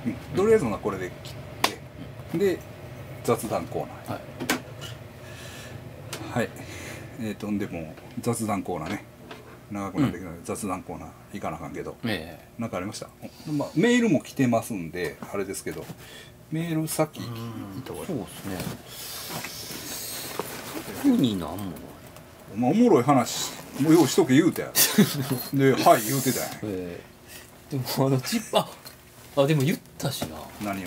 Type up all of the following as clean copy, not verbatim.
とりあえずこれで切って、で雑談コーナー。はい、でも雑談コーナーね、長くなってきたので雑談コーナー行かなあかんけど、なんかありました？まあ、メールも来てますんであれですけど、メール先行った方がいい。 そうですね。特になんもない。 お前おもろい話もう用意しとけ言うてで、はい言うてたやん。 でもでも言ったしな。 何を？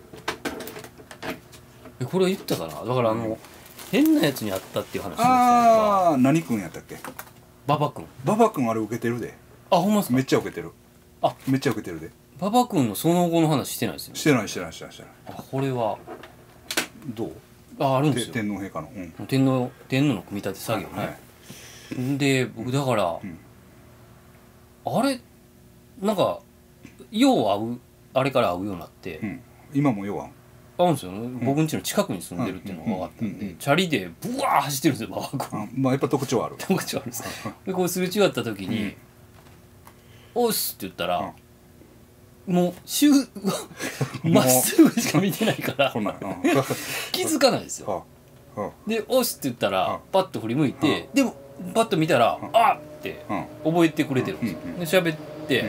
これは言ったかな。だから変なやつに会ったっていう話ですよ。 ああ、何君やったっけ？ 馬場君。 馬場君あれ受けてるで。 あ、ほんまですか？ めっちゃ受けてる。めっちゃ受けてるで。 馬場君のその後の話してないですよね。 してない。 これはどう？ あるんですよ。 天皇陛下の、 天皇の組み立て作業ね。で僕だから、あれなんかよう会うあれから会うようになって、 今もよう会うんですよ。僕ん家の近くに住んでるっていうのが分かったんで、チャリでブワー走ってるんですよ、馬場君。 まあやっぱ特徴ある。 特徴あるんです。でこうすれ違った時に「おっす」って言ったら、もうまっすぐしか見てないから気づかないですよ。で「おっす」って言ったらパッと振り向いて、でもパッと見たら「あっ!」って覚えてくれてるんですよ。で喋って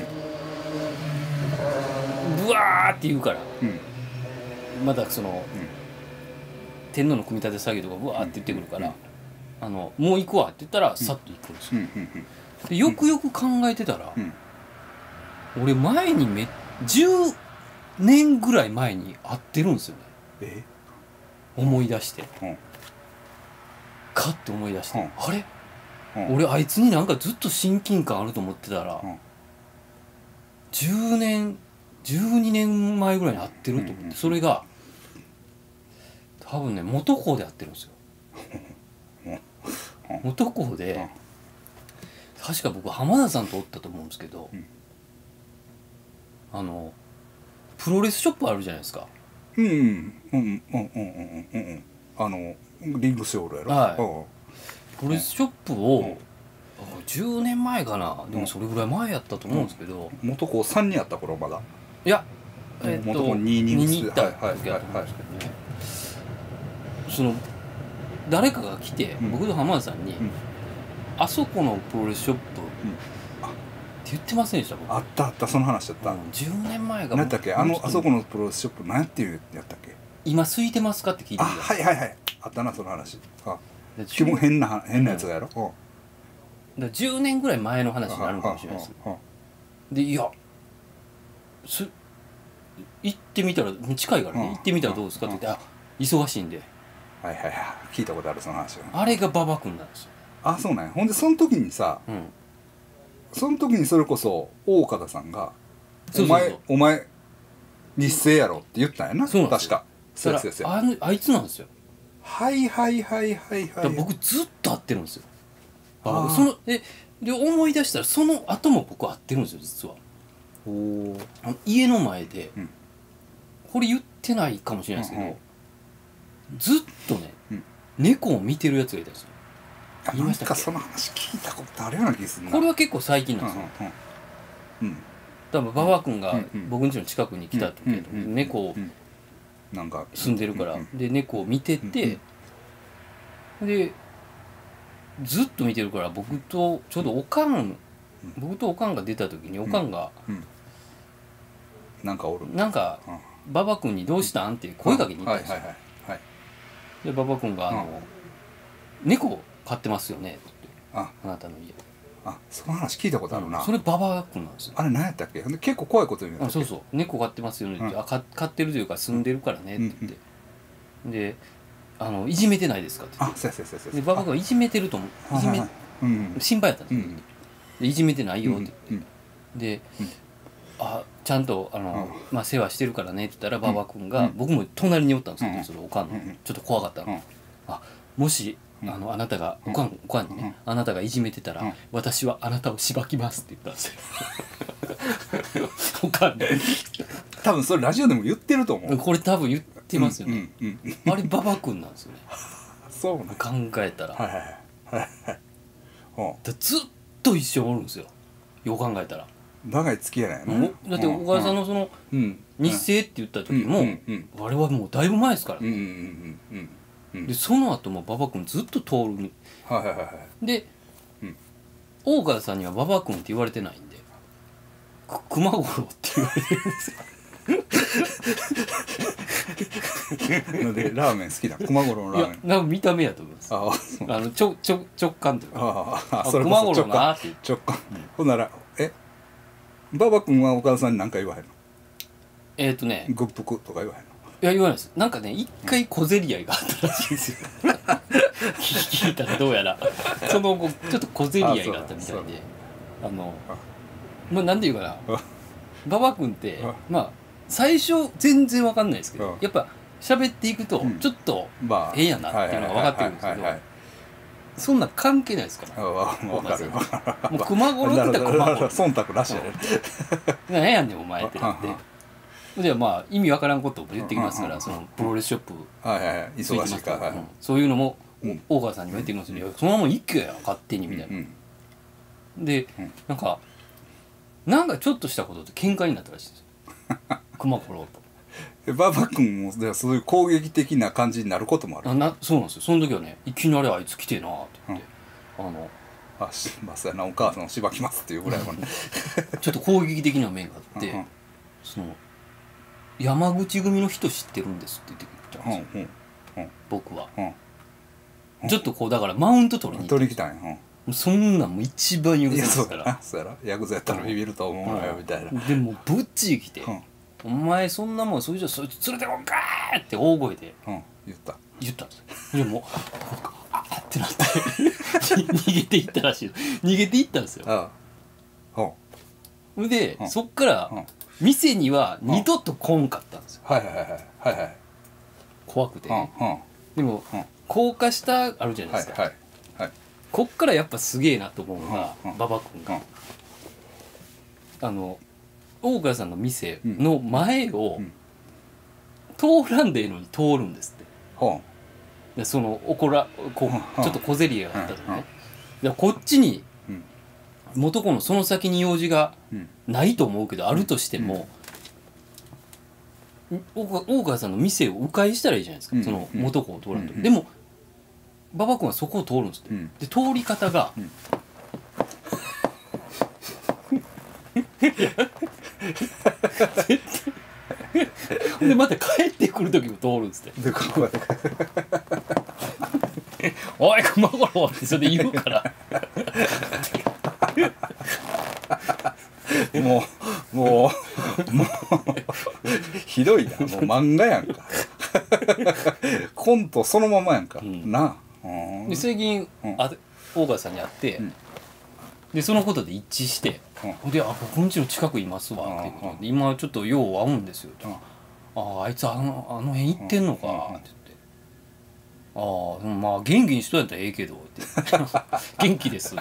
ブワーって言うから、まだその天皇の組み立て作業とかブワーって言ってくるから「もう行くわ」って言ったらさっと行くんですよ。でよくよく考えてたら、俺前に10年ぐらい前に会ってるんですよね。思い出して、かって思い出して、あれ俺あいつになんかずっと親近感あると思ってたら、10年12年前ぐらいに会ってると思って、それが多分ね元校で会ってるんですよ。元校で確か僕浜田さんとおったと思うんですけど、プロレスショップあるじゃないですか。 リングスヨールやろ。 プロレスショップを10年前かな、でもそれぐらい前やったと思うんですけど、 元校3にあった頃まだ。 いや元校2に行った時やと思うんですけどね、その誰かが来て僕と浜田さんに「あそこのプロレスショップ」って言ってませんでした？僕あったその話だった。 10年前が何だっけ、あそこのプロレスショップ何ていうやったっけ？ 今空いてますかって聞いてみた。 あったなその話。基本変なやつがやろ。だから10年ぐらい前の話になるかもしれないです。でいや行ってみたら近いからね、行ってみたらどうですかって言って「忙しいんで」 聞いたことあるその話。 あれが馬場君なんですよ。 そうなんや。ほんでその時にさ、その時にそれこそ大岡田さんが「お前日生やろ」って言ったんやな。確かそうやつや。 あいつなんですよ。僕ずっと会ってるんですよ。で思い出したらその後も僕会ってるんですよ実は。家の前で、これ言ってないかもしれないですけど、ずっとね、猫を見てるやつがいたんですよ。言いましたっけ？ その話聞いたことあるような気がするな。 これは結構最近なんですよ。多分馬場君が僕ん家の近くに来た時猫を住んでるから、で猫を見てて、でずっと見てるから、僕とちょうど僕とおかんが出た時におかんがなんかおる、 なんか馬場君に「どうしたん?」って声かけに行ったんですよ。で馬場君が「猫飼ってますよね」って「あなたの家」。 その話聞いたことあるな。 それ馬場君なんですよ。 あれ何やったっけ？結構怖いこと言うんやったっけ？ そう猫飼ってますよねって「飼ってるというか住んでるからね」って言って、で「いじめてないですか?」って言って、で馬場君はいじめてると思う、心配やったんですよ。でいじめてないよって言って、でちゃんと世話してるからねって言ったら馬場君が、僕も隣におったんですけど、それおかんのちょっと怖かったの。もしあなたがおかんにね、あなたがいじめてたら私はあなたをしばきますって言ったんですよ。おかんで多分それラジオでも言ってると思う。 これ多分言ってますよね。あれ馬場君なんですよね。 そうね、 考えたらずっと一緒におるんですよ、よう考えたら。 長い付き合いなんやね。 だって小川さんのその日生って言った時もあれはもうだいぶ前ですからね。でその後も馬場君ずっと通るで大川さんには馬場君って言われてないんで熊五郎って言われてるんですよ。 なんでラーメン好きな熊五郎のラーメン。 なんか見た目やと思います。直感というか。熊五郎なって直感。ほんなら馬場君は岡田さんに何か言わへんの？グップクとか言わへんの？ いや言わないです。なんかね一回小競り合いがあったらしいんですよ。聞いたらどうやらその後ちょっと小競り合いがあったみたいでまあなんていうかな馬場君ってまあ最初全然わかんないですけどやっぱ喋っていくとちょっとええやなっていうのが分かってるんですけどそんな関係ないですから。 分かる。 もう熊五郎って言ったら熊五郎忖度なしやね。 何やねんお前ってなってじゃあまあ意味わからんことを言ってきますからそのプロレスショップ忙しいからそういうのも大川さんにも言ってきますよ。そのまま一挙や勝手にみたいな。でなんかちょっとしたことで喧嘩になったらしいんですよ。熊五郎と。 馬場君もそういう攻撃的な感じになることもある。 そうなんですよ。その時はねいきなりあいつ来てえなって言ってまさやなお母さんをしばきますっていうぐらいはねちょっと攻撃的な面があってその山口組の人知ってるんですって言ってきたんですよ。僕はちょっとこうだからマウント取りに来たんや。 そんなんも一番許せないですから。 そうやろヤクザやったらビビると思うのよみたいな。 でもぶっちぎ来て「お前そんなもんそれじゃそいつ連れてこんかー!」って大声で言ったんですよ。でもあっってなって逃げていったらしい。逃げていったんですよ。でそっから店には二度と来んかったんですよ。怖くてでも高架下あるじゃないですか。こっからやっぱすげえなと思うのが馬場君が大川さんの店の前を通らんでええのに通るんですって。でそのちょっと小競り合いがあったとね。こっちに元子のその先に用事がないと思うけどあるとしても大川さんの店を迂回したらいいじゃないですかその元子を通らんと。でも馬場君はそこを通るんですって。で通り方がでまた帰ってくる時も通るんですっておい熊五郎ってそれで言うからもうひどいな。もう漫画やんかコントそのままやんか、なで最近大川さんに会って、でそのことで一致して、で僕ん家の近くいますわっていうことで今ちょっとよう会うんですよって、あいつあの辺行ってんのかって言って、まあ元気にしとやったらええけどって元気ですって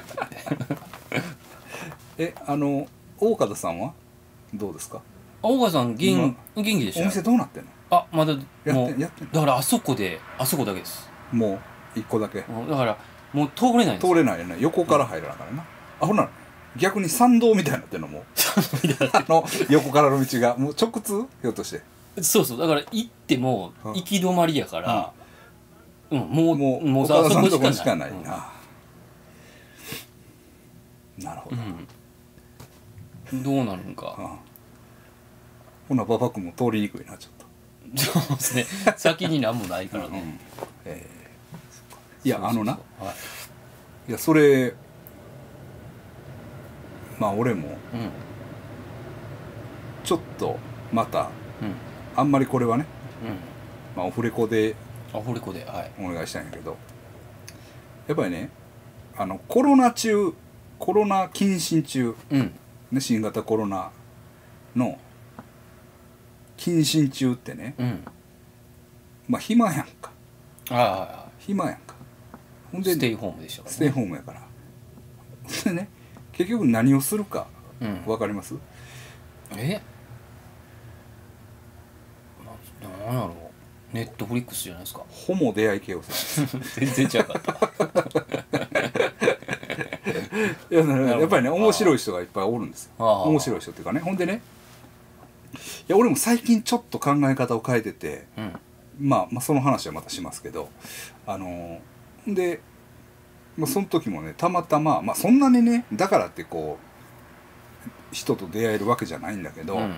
言って大方さんはどうですか？ 大川さん元気でしたよ。 お店どうなってんの？ まだもうやってんの？ だからあそこだけです。 もう一個だけ。 だからもう通れないんです。 通れないよね。横から入らなからな。ほな逆に参道みたいになってんのも横からの道がもう直通ひょっとして。 そうだから行っても行き止まりやから、もう岡田さんのとこしかないな。なるほど。 どうなるんか。 ほな馬場君も通りにくいなちょっと。 そうですね。先に何もないからね。 いやいやそれまあ俺もちょっとまたあんまりこれはねまあオフレコでお願いしたんやけどやっぱりねコロナ謹慎中ね新型コロナの謹慎中ってねまあ暇やんか。暇やんか。ほんでステイホームでしょ。 ステイホームやから。でね結局何をするか分かります？ 何やろう。ネットフリックスじゃないですか。 ホモ出会い系をする。 全然違かった。 いややっぱりね面白い人がいっぱいおるんですよ。面白い人っていうかね。ほんでね、いや俺も最近ちょっと考え方を変えてて、まあその話はまたしますけど、で、その時もねたまたま、そんなにねだからってこう人と出会えるわけじゃないんだけど、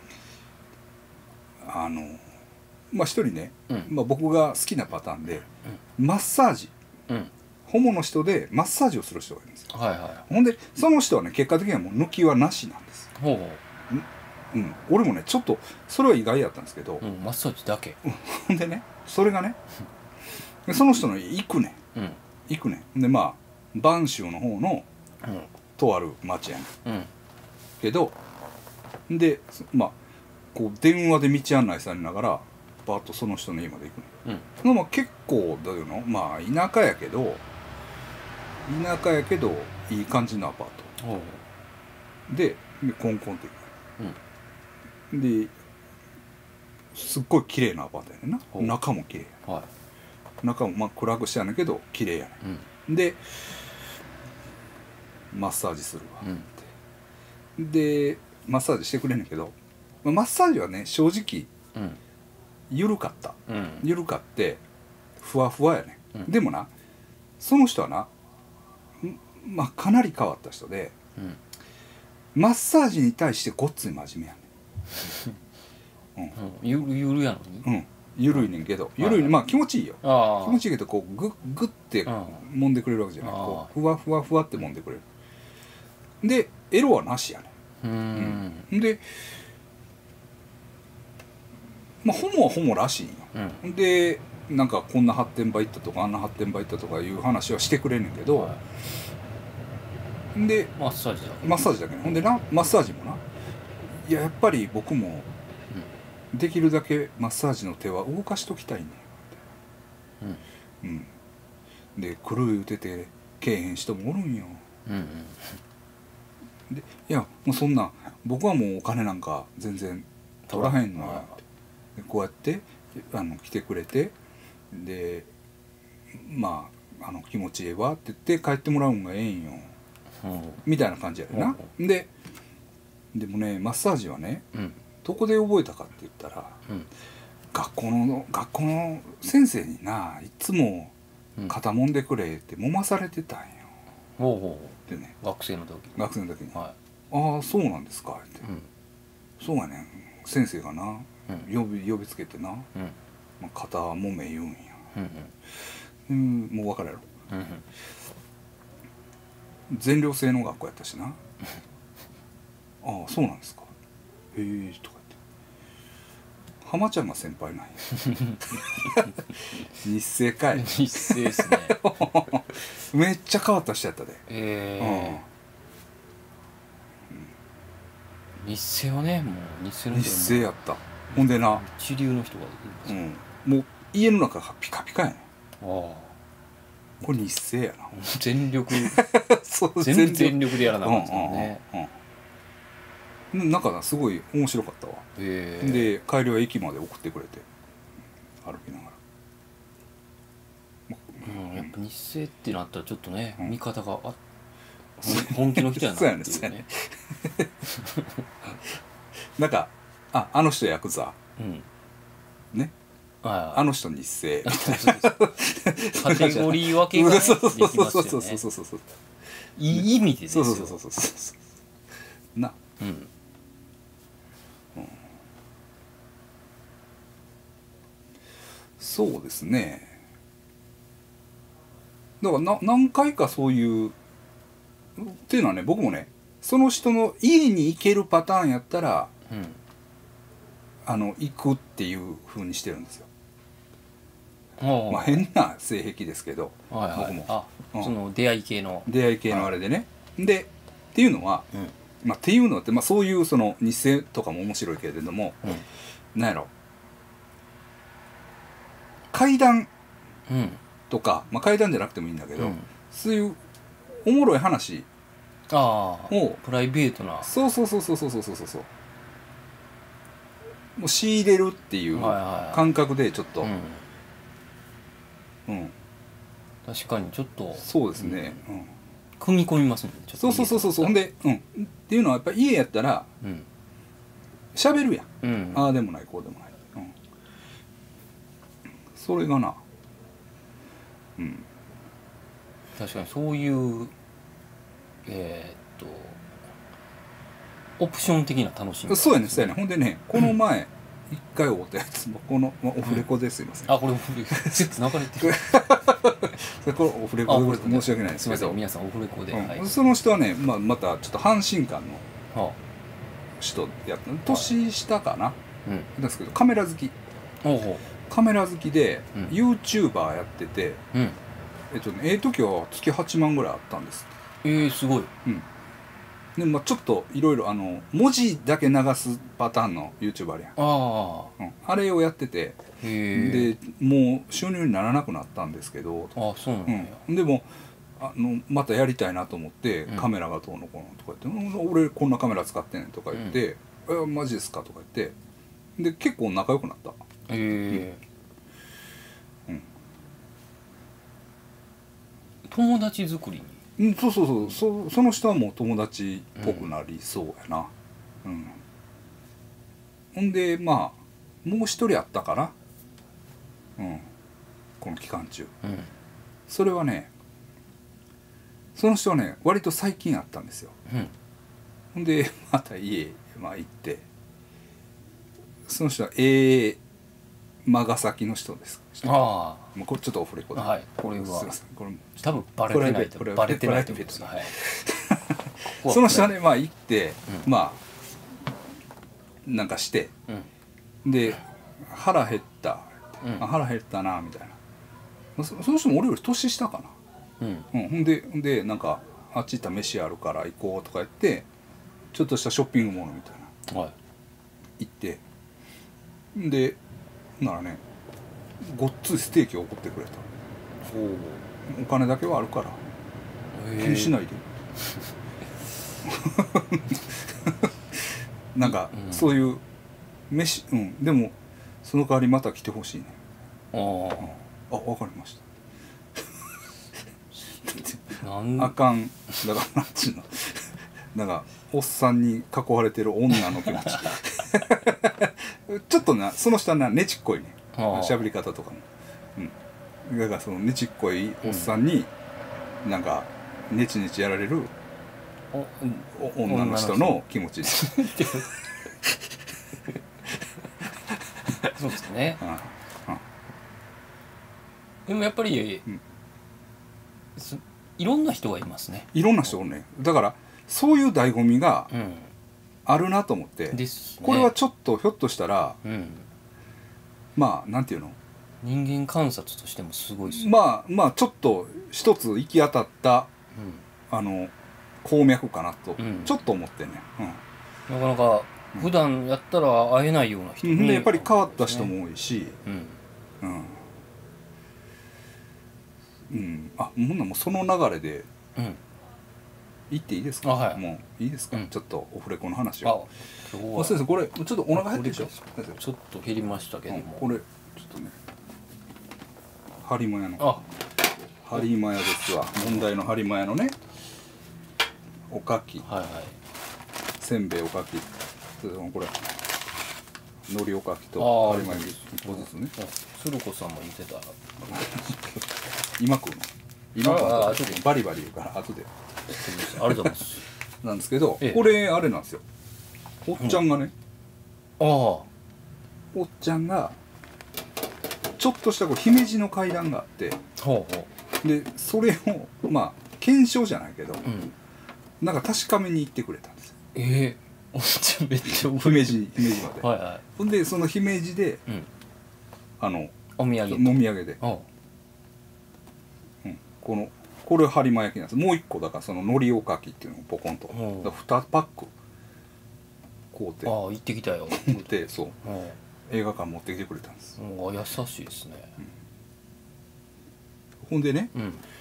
一人ね、僕が好きなパターンで、マッサージ、ホモの人でマッサージをする人がいるんですよ。ほんでその人はね結果的にはもう抜きはなしなんです。俺もねちょっとそれは意外やったんですけど、 マッサージだけ。 ほんでねそれがねその人の行くねんで播州の方のとある町やねんけど、でこう電話で道案内されながらバーッとその人の家まで行くの、結構どういうの田舎やけどいい感じのアパートでコンコンって行く、ですっごい綺麗なアパートやねんな。中も綺麗や、中も暗くしてやねんけど綺麗やねん、でマッサージするわって、でマッサージしてくれんねんけど、マッサージはね正直緩かってふわふわやね、でもなその人はなかなり変わった人で、マッサージに対してごっつい真面目やねゆるやのにゆるいねんけど、気持ちいいよ。気持ちいいけどこうグッて揉んでくれるわけじゃない、こうふわふわふわって揉んでくれる。でエロはなしやねん。でホモはホモらしいよ、でなんかこんな発展場行ったとかあんな発展場行ったとかいう話はしてくれんねんけど、でマッサージだけね。ほんでなマッサージもな、やっぱり僕もできるだけマッサージの手は動かしときたいねん、で来る言うててけえへん人もおるんよ、でいやもうそんな僕はもうお金なんか全然取らへんのよって、でこうやって来てくれて、で気持ちええわって言って帰ってもらうんがええんよ、みたいな感じやでな。でもねマッサージはね、どこで覚えたかって言ったら、学校の先生にないつも肩揉んでくれって揉まされてたんよ。でね学生の時に「ああそうなんですか」って「そうやねん先生がな呼びつけてな肩揉め言うんや」もう分かるやろ。全寮制の学校やったしな「ああそうなんですかへえ」とか言って「浜ちゃんが先輩なんや」日生かい。 日生ですねめっちゃ変わった人やったで。 日生はねもう日生やった。ほんでな一流の人がいるんですもう家の中がピカピカやねん。これ日生やな。 全力全力でやらなかったですもんね。 なんかすごい面白かったわ。で帰りは駅まで送ってくれて歩きながら、やっぱ日生ってなったらちょっとね、見方が本気の人やなっていうねなんかあの人ヤクザね、あの人日生カテゴリー分けができますよね。いい意味でですよ。 なそうですね。だから何回かそういうっていうのはね、僕もねその人の家に行けるパターンやったら、行くっていう風にしてるんですよ。変な性癖ですけど、僕もその出会い系のあれでね。でっていうのは、っていうのって、そういうその日生とかも面白いけれども、なんやろ怪談とか、階段じゃなくてもいいんだけど、そういうおもろい話をプライベートなそうもう仕入れるっていう感覚でちょっと確かにちょっとそうですね、 組み込みますもんね。 そうほんでっていうのはやっぱり家やったら喋るやん、ああでもないこうでもない、それがな、 確かにそういうオプション的な楽しみ、 そうやねそうやね。ほんでねこの前一回会うたやつもこのオフレコですいません、 あこれオフレコつながれてるこれオフレコで申し訳ないですけど、 皆さんオフレコで、 その人はね、またちょっと阪神館の人やった年下かな、ですけどカメラ好き、カメラ好きで、YouTuber やってて、時は月8万ぐらいあったんです。 すごい。 でちょっといろいろ文字だけ流すパターンの YouTuber あるやん、あれをやってて、でもう収入にならなくなったんですけど、 そうなんや。 でもまたやりたいなと思って、カメラがどうのこうのとか言って「俺こんなカメラ使ってんねん」とか言って「マジですか?」とか言ってで結構仲良くなった。 友達作りにその人はもう友達っぽくなりそうやな。ほんでもう一人あったかな、この期間中、それはねその人はね割と最近あったんですよ。ほんでまた家行ってその人は尼崎の人です。もうこれちょっとオフレコで、 これはすいませんこれ多分バレてないとバレてないと思います。 その人はね行ってなんかして、で腹減った、腹減ったなみたいな、その人も俺より年下かな、ほんでなんかあっち行ったら飯あるから行こうとか言ってちょっとしたショッピングモールみたいな、行ってでならねごっついステーキを送ってくれた。お金だけはあるから気にしないでなんか、そういう飯、でもその代わりまた来てほしいね。分かりましたあかんだからなんちゅうのなんかおっさんに囲われてる女の気持ちちょっとなその人はねちっこいね喋り方とかも、だからそのねちっこいおっさんになんかネチネチやられる女の人の気持ちそうですね。でもやっぱりいろんな人がいますね。 いろんな人おるね。だからそういう醍醐味があるなと思って、これはちょっとひょっとしたらなんていうの人間観察としてもすごいですね。ちょっと一つ行き当たった鉱脈かなとちょっと思ってね。 なかなか普段やったら会えないような人でやっぱり変わった人も多いし、もうその流れで行っていいですか。もういいですか。ちょっとオフレコの話を。先生これちょっとお腹減ってるでしょ。 ちょっと減りましたけども、 これちょっとねハリマヤのハリマヤですわ。問題のハリマヤのねおかき、せんべいおかき、これ海苔おかきとハリマヤ1個ずつね。 鶴子さんも言ってた今食うの今バリバリ言うから後でありがとうございますなんですけど、これあれなんですよ。おっちゃんがね、おっちゃんがちょっとした姫路の階段があって、でそれを検証じゃないけど、なんか確かめに行ってくれたんですよ。 おっちゃんめっちゃ姫路まで。ほんでその姫路でお土産でこれ播磨焼きなんです。もう一個だからその海苔おかきっていうのをポコンと2パック買うて行ってきたよでそう映画館持ってきてくれたんです。 優しいですね。 ほんでね、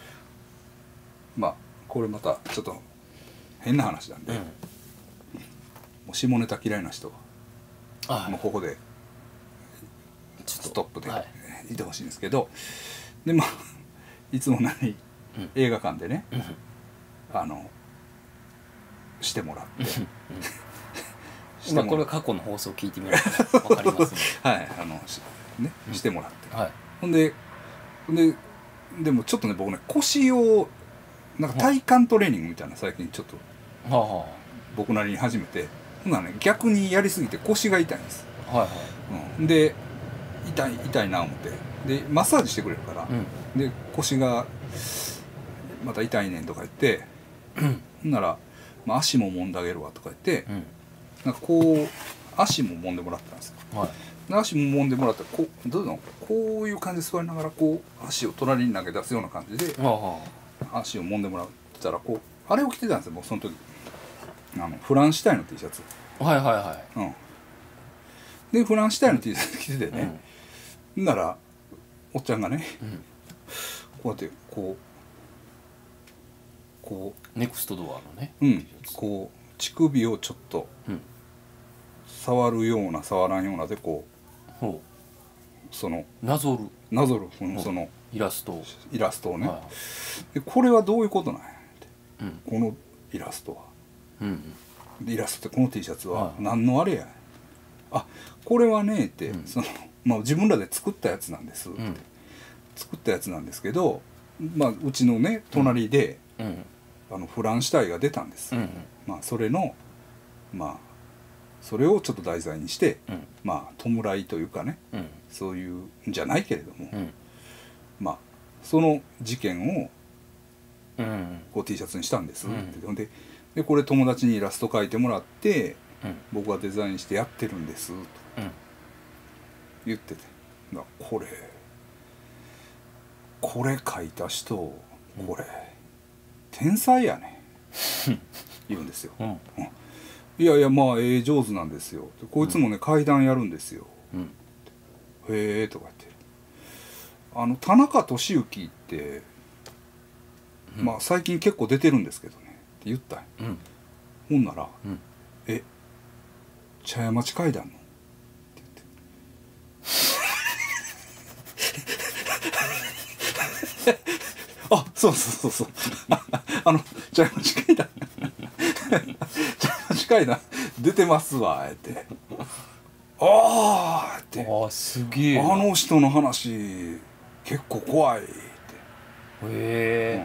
これまたちょっと変な話なんで、もう下ネタ嫌いな人はもうここでストップでいてほしいんですけど、でいつもい映画館でね、 してもらってまあこれは過去の放送を聞いてみると分かりますねはいしてもらって、 はい、 ほんででもちょっとね僕ね腰をなんか体幹トレーニングみたいな最近ちょっと僕なりに始めて、ほんならね逆にやりすぎて腰が痛いんです。 はいはい、 で痛いな思ってでマッサージしてくれるから、で腰がまた痛いねんとか言ってほんなら、まあ、足も揉んであげるわとか言って、なんかこう足も揉んでもらったんですよ。はい、足も揉んでもらったらどういうのこういう感じで座りながらこう足を隣に投げ出すような感じで足を揉んでもらったらこうあれを着てたんですよ僕その時フランシュタインの T シャツ。 はいはいはい、 でフランシュタインの T シャツ着ててね、ならおっちゃんがね、こうやってこうネクストドアのね、 こう乳首をちょっと触るような触らんようなでこうそのなぞるそのイラストをね、でこれはどういうことなんやって、このイラストは、イラストってこの T シャツは何のあれや、あこれはねって、まあ、自分らで作ったやつなんですって、作ったやつなんですけど、まあ、うちのね隣で、フランシュタインが出たんです、まあ、それのまあそれをちょっと題材にして、まあ弔いというかね、そういうんじゃないけれども、まあその事件をこう T シャツにしたんですって、でこれ友達にイラスト描いてもらって、僕がデザインしてやってるんですと言ってて、これ描いた人これ天才やね言うんですよ。いやいやまあ上手なんですよ。こいつもね階段やるんですよ。へえとか言って田中俊之って、まあ最近結構出てるんですけどねって言ったん、ほんなら茶屋町階段のって言ってあそう茶屋町階段茶屋町階段出てますわってああってすげえあの人の話結構怖いってへえ、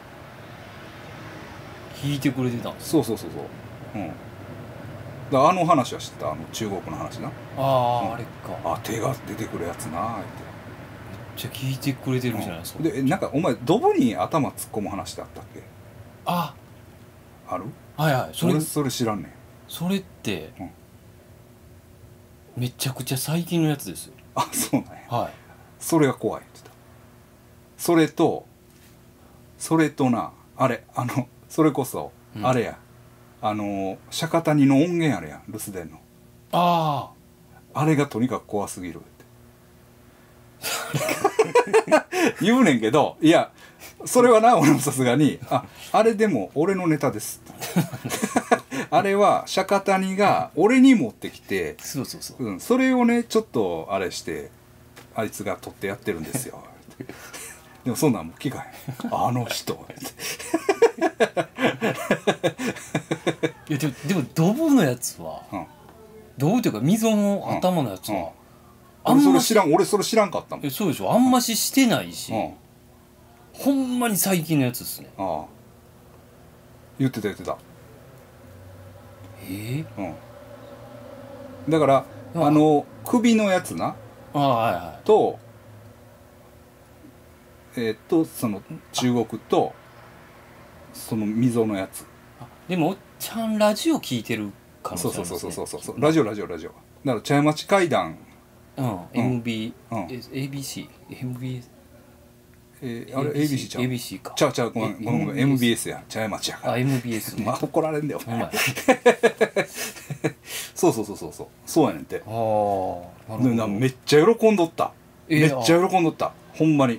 聞いてくれてたんですそうだあの話は知ってた中国の話なあれか手が出てくるやつなってめっちゃ聞いてくれてるじゃないですか。 でなんかお前ドブに頭突っ込む話ってあったっけあるはいはいそれ知らんねん。 それって、めちゃくちゃ最近のやつですよ。 そうなんや。 はいそれが怖いって言ってた。それとなあれそれこそ、あれや釈迦谷の音源あれやん留守電のあれがとにかく怖すぎるって言うねんけど、いやそれはな俺もさすがにあれでも俺のネタですあれは釈迦谷が俺に持ってきてそれをねちょっとあれしてあいつが取ってやってるんですよでもそんなんも聞かへんあの人いやでもドブのやつは、ドブというか溝の頭のやつは、 俺それ知らんかったもん。 そうでしょ、あんまししてないし、ほんまに最近のやつですね。 言ってただから首のやつなとその中国とその溝のやつでもおっちゃんラジオ聞いてるかもしれないですね。 そうラジオだから茶屋町階段 MB ABC MBS あれ ABC ちゃう ABC かちゃうごめん MBS や茶屋町やから MBS まあ怒られんだよそうやねんてめっちゃ喜んどったほんまに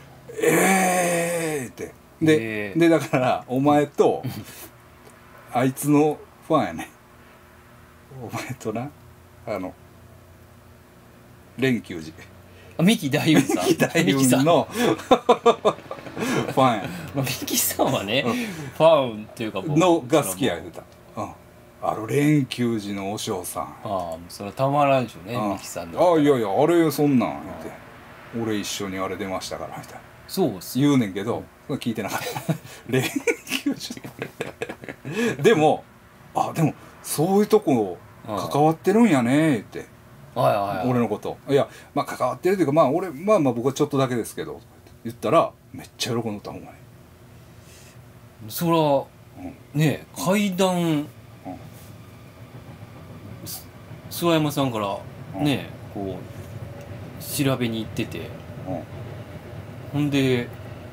ってでだからお前とあいつのファンやねお前とな蓮久寺三木大雲さん三木大雲のファンや、 ミキさんはね、ファンっていうかのが好きや言うた。連休時のお嬢さん。 ああ、それはたまらんでしょうね、ミキさんの。 あ、いやいや、あれそんなん言って、俺一緒にあれ出ましたからみたいな。 そうっす言うねんけど、聞いてなかった。連休時でも、でもそういうとこ関わってるんやね言って、俺のこと。いや、まあ関わってるというか、まあ俺、まあ僕はちょっとだけですけど言ったら、めっちゃ喜んでたほんまに。 そら、ね、階段、諏訪山さんからね、こう調べに行ってて、ほんで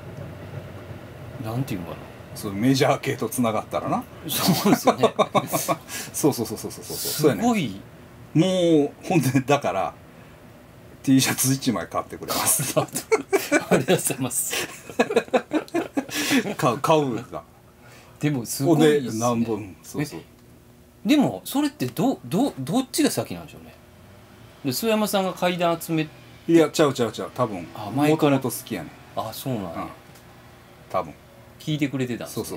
なんていうのかな、 そうメジャー系とつながったらな。 そうですよね。 そうすごい、 もうほんでだから T シャツ1枚買ってくれます。 ありがとうございます。 買うが。 でもすごいですね。 何本、そうそう。 でもそれってどっちが先なんでしょうね。で諏訪山さんが階段集め、 いやちゃう多分もともと好きやねん。 あ、そうなんや、 多分聞いてくれてたんですね。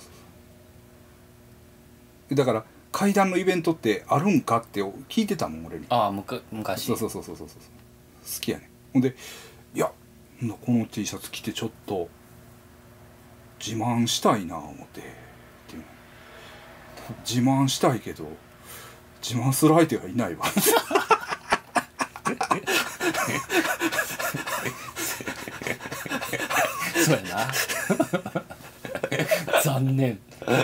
そうだから階段のイベントってあるんかって聞いてたもん俺に。 昔。 そう好きやねん。ほんで、いやこの T シャツ着てちょっと自慢したいな思ってっていうの。自慢したいけど自慢する相手がいないわ。 そうやな。残念。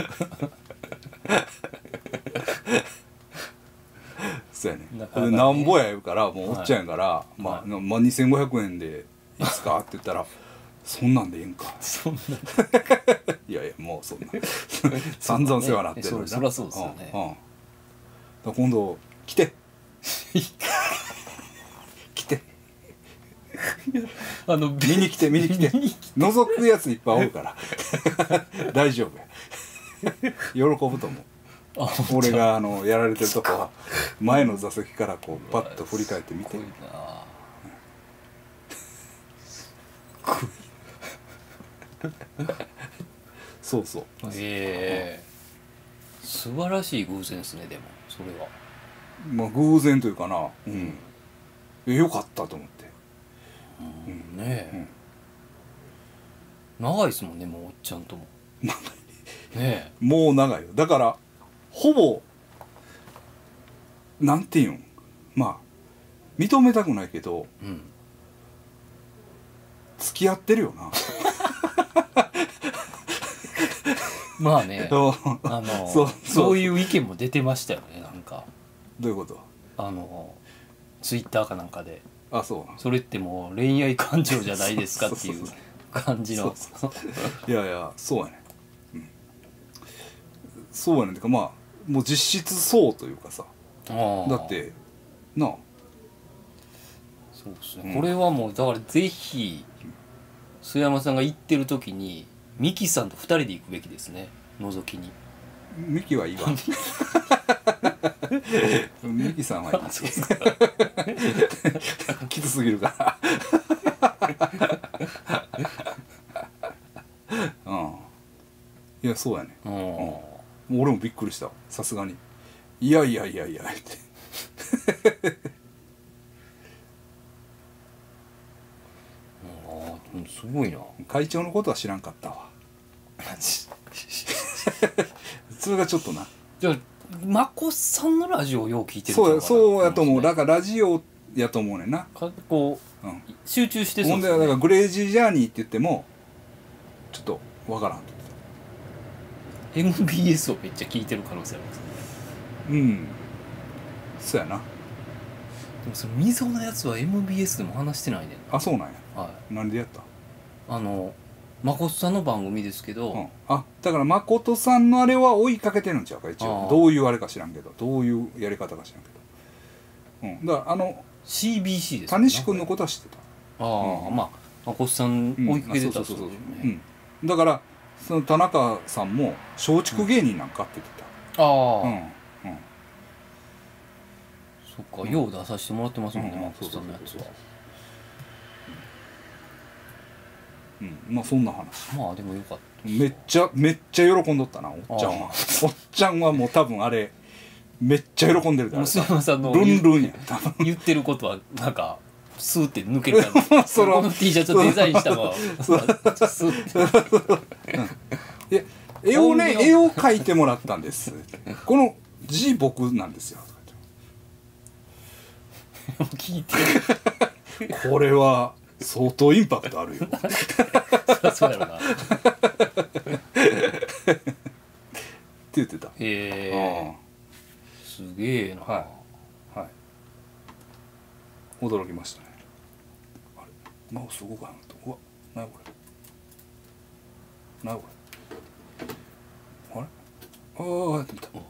そうやね。なんぼや言うからもうおっちゃんやから、まあ2500円でいいっすかって言ったら、そんなんでええんか。 そんな。 いやもうそんな散々世話なってる。 そりゃそうですよね。 今度来て来て見に来て覗くやついっぱいおるから大丈夫や。喜ぶと思う。俺がやられてるとこは前の座席からこうパッと振り返って見て。そう素晴らしい偶然ですね。でもそれはまあ偶然というかな、よかったと思って。 ねえ、長いですもんね、もうおっちゃんとも。 長いねえ、 もう長いよ。だからほぼなんていうん、まあ認めたくないけど、付き合ってるよな。 まあね、そういう意見も出てましたよね。なんかどういうこと？ ツイッターかなんかで、 それってもう恋愛感情じゃないですかっていう感じの。 いやそうやね、そうやねん。てかまあもう実質そうというかさ、だってなあ。 そうですね、これはもうだからぜひ須山さんが行ってる時にミキさんと2人で行くべきですね、覗きに。 ミキはいいわ。ミキさんはいい。きつすぎるから。いやそうやね。もう俺もびっくりした、さすがに。いやって。 すごいな。 会長のことは知らんかったわ。それがちょっとな。 じゃあまこさんのラジオをよう聞いてるから。 そうやと思う。だからラジオやと思うねんな。 こう、集中してそうですね。ほんでだからグレージージャーニーって言ってもちょっとわからんと。 MBS をめっちゃ聞いてる可能性あります。 そうやな。 でもその溝のやつは MBS でも話してないねん。 あ、そうなんや。 はい。 何でやった？ 誠さんの番組ですけど、 だから誠さんのあれは追いかけてるんちゃうか一応。どういうあれか知らんけど、どういうやり方か知らんけど、だから CBC ですよね。 谷志くんのことは知ってた。 まあ誠さん追いかけてた。そうだからその田中さんも松竹芸人なんかって言ってた。 そっか、よう出させてもらってますもんね、誠さんのやつは。 まあそんな話。 まあでもよかった。 めっちゃ喜んどったな、おっちゃんは。おっちゃんはもう多分あれめっちゃ喜んでるから。 杉山さんのルンルンや多分言ってることはなんかスーって抜けるからこの T シャツをデザインしたのはスーっていや絵を描いてもらったんです。この字僕なんですよ。 聞いてこれは相当インパクトあるよ。 そうやろな。 って言ってた。 すげえな。 はい驚きましたね。あれマウス動かんと。うわ何これ何これあれやってみた。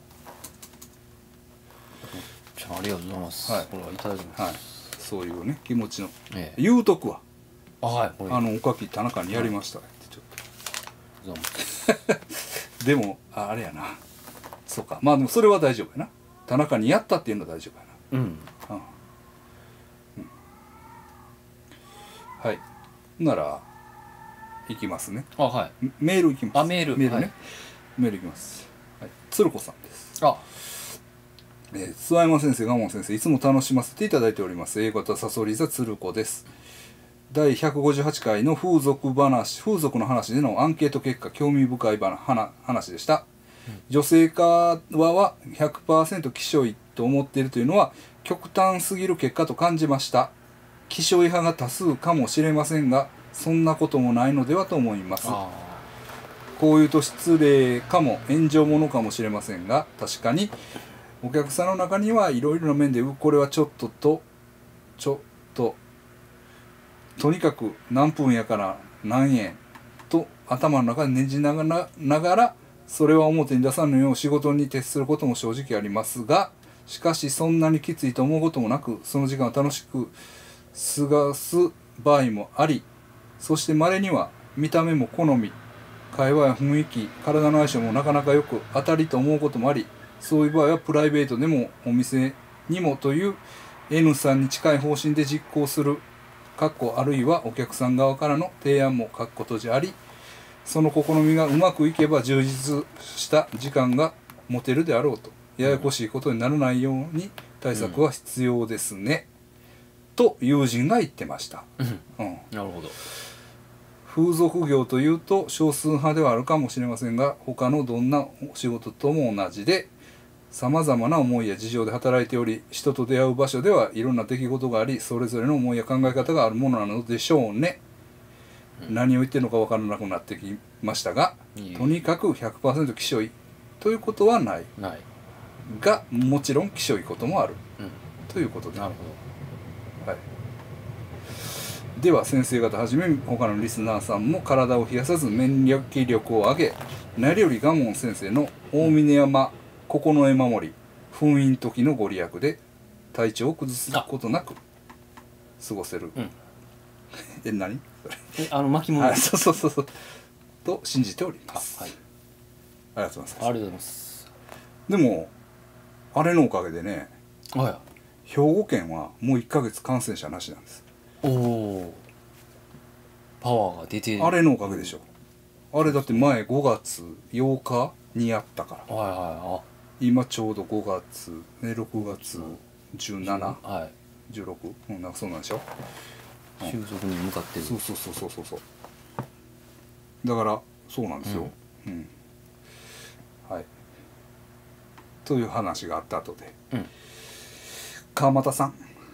ありがとうございます。これはいただきます。 そういうね気持ちの言うとくわ。 おかき田中にやりましたってちょっと。でもあれやな。そうかまあでもそれは大丈夫やな。田中にやったっていうのは大丈夫やな。はいなら行きますね。メール行きます。 メールね。メール行きます。鶴子さんです。諏訪山先生、蒲門先生、いつも楽しませていただいております。英語とサソリ座鶴子です。第158回の風俗の話でのアンケート結果、興味深い話でした。女性化は 100% きしょいと思っているというのは極端すぎる結果と感じました。きしょい派が多数かもしれませんが、そんなこともないのではと思います。こういうと失礼かも炎上ものかもしれませんが、確かにお客さんの中にはいろいろな面でこれはちょっととにかく何分やから何円と頭の中でねじながらそれは表に出さぬよう仕事に徹することも正直ありますが、しかしそんなにきついと思うこともなく、その時間を楽しく過ごす場合もあり、そして稀には見た目も好み、会話や雰囲気、体の相性もなかなかよく当たりと思うこともあり、そういう場合はプライベートでもお店にもという N さんに近い方針で実行するあるいはお客さん側からの提案も閉じあり、その試みがうまくいけば充実した時間が持てるであろうと、ややこしいことにならないように対策は必要ですね、と友人が言ってました。 なるほど。 風俗業というと少数派ではあるかもしれませんが、他のどんなお仕事とも同じで、さまざまな思いや事情で働いており、人と出会う場所ではいろんな出来事があり、それぞれの思いや考え方があるものなのでしょうね。何を言ってるのか分からなくなってきましたが、とにかく 100% きしょいということはないが、もちろんきしょいこともある、ということで。なるほど。では先生方はじめ他のリスナーさんも体を冷やさず免疫力を上げ、何より蒲門先生の大峰山九重守り封印時のご利益で体調を崩すことなく過ごせる。何巻物。 そうと信じております。ありがとうございます。 ありがとうございます。 でもあれのおかげでね、兵庫県はもう1ヶ月感染者なしなんです。 パワーが出て、 あれのおかげでしょ。あれだって前5月8日にやったから、今ちょうど5月、ね、6月17、16、なんかそうなんでしょ。 収束に向かってる。 そうだからそうなんですよ。という話があった後で、川又さん、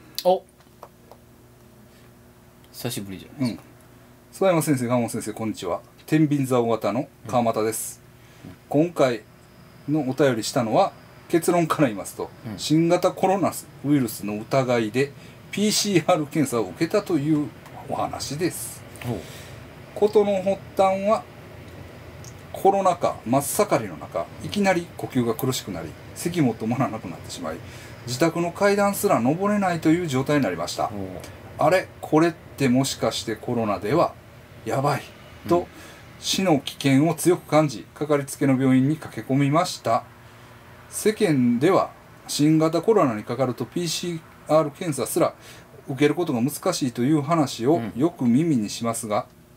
久しぶりじゃないですか。 諏訪山先生、蒲門先生、こんにちは。天秤座 O 型の川又です。今回のお便りしたのは、結論から言いますと、新型コロナウイルスの疑いで PCR 検査を受けたというお話です。事の発端はコロナ禍真っ盛りの中、いきなり呼吸が苦しくなり、咳も止まらなくなってしまい、自宅の階段すら登れないという状態になりました。あれこれってもしかしてコロナではやばいと、死の危険を強く感じ、かかりつけの病院に駆け込みました。世間では新型コロナにかかると PCR 検査すら受けることが難しいという話をよく耳にしますが、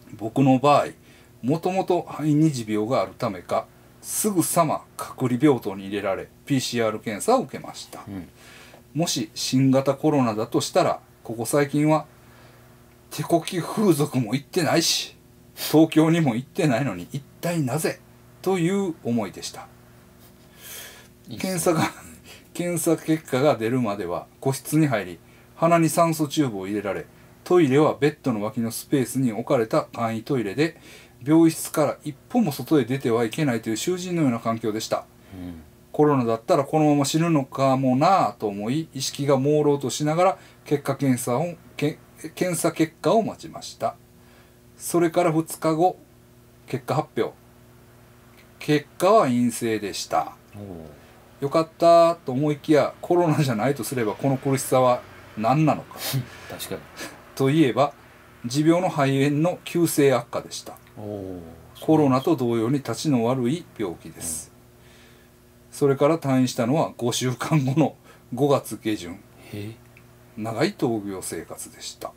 僕の場合もともと肺に持病があるためかすぐさま隔離病棟に入れられ PCR 検査を受けました、もし新型コロナだとしたらここ最近は手こき風俗も行ってないし東京にも行ってないのに一体なぜという思いでした。検査結果が出るまでは個室に入り鼻に酸素チューブを入れられトイレはベッドの脇のスペースに置かれた簡易トイレで病室から一歩も外へ出てはいけないという囚人のような環境でした、コロナだったらこのまま死ぬのかもなぁと思い意識が朦朧としながら検査結果を待ちました。それから2日後結果発表、結果は陰性でした。よかったと思いきやコロナじゃないとすればこの苦しさは何なのか確かにといえば持病の肺炎の急性悪化でした。コロナと同様に立ちの悪い病気です、それから退院したのは5週間後の5月下旬。長い闘病生活でした。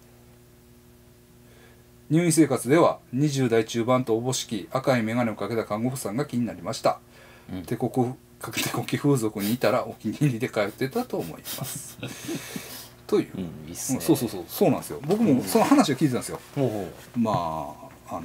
入院生活では20代中盤とおぼしき赤い眼鏡をかけた看護婦さんが気になりました、手こき風俗にいたらお気に入りで通ってたと思いますという、 いいっすね、 そうなんですよ。僕もその話を聞いてたんですよ、まあ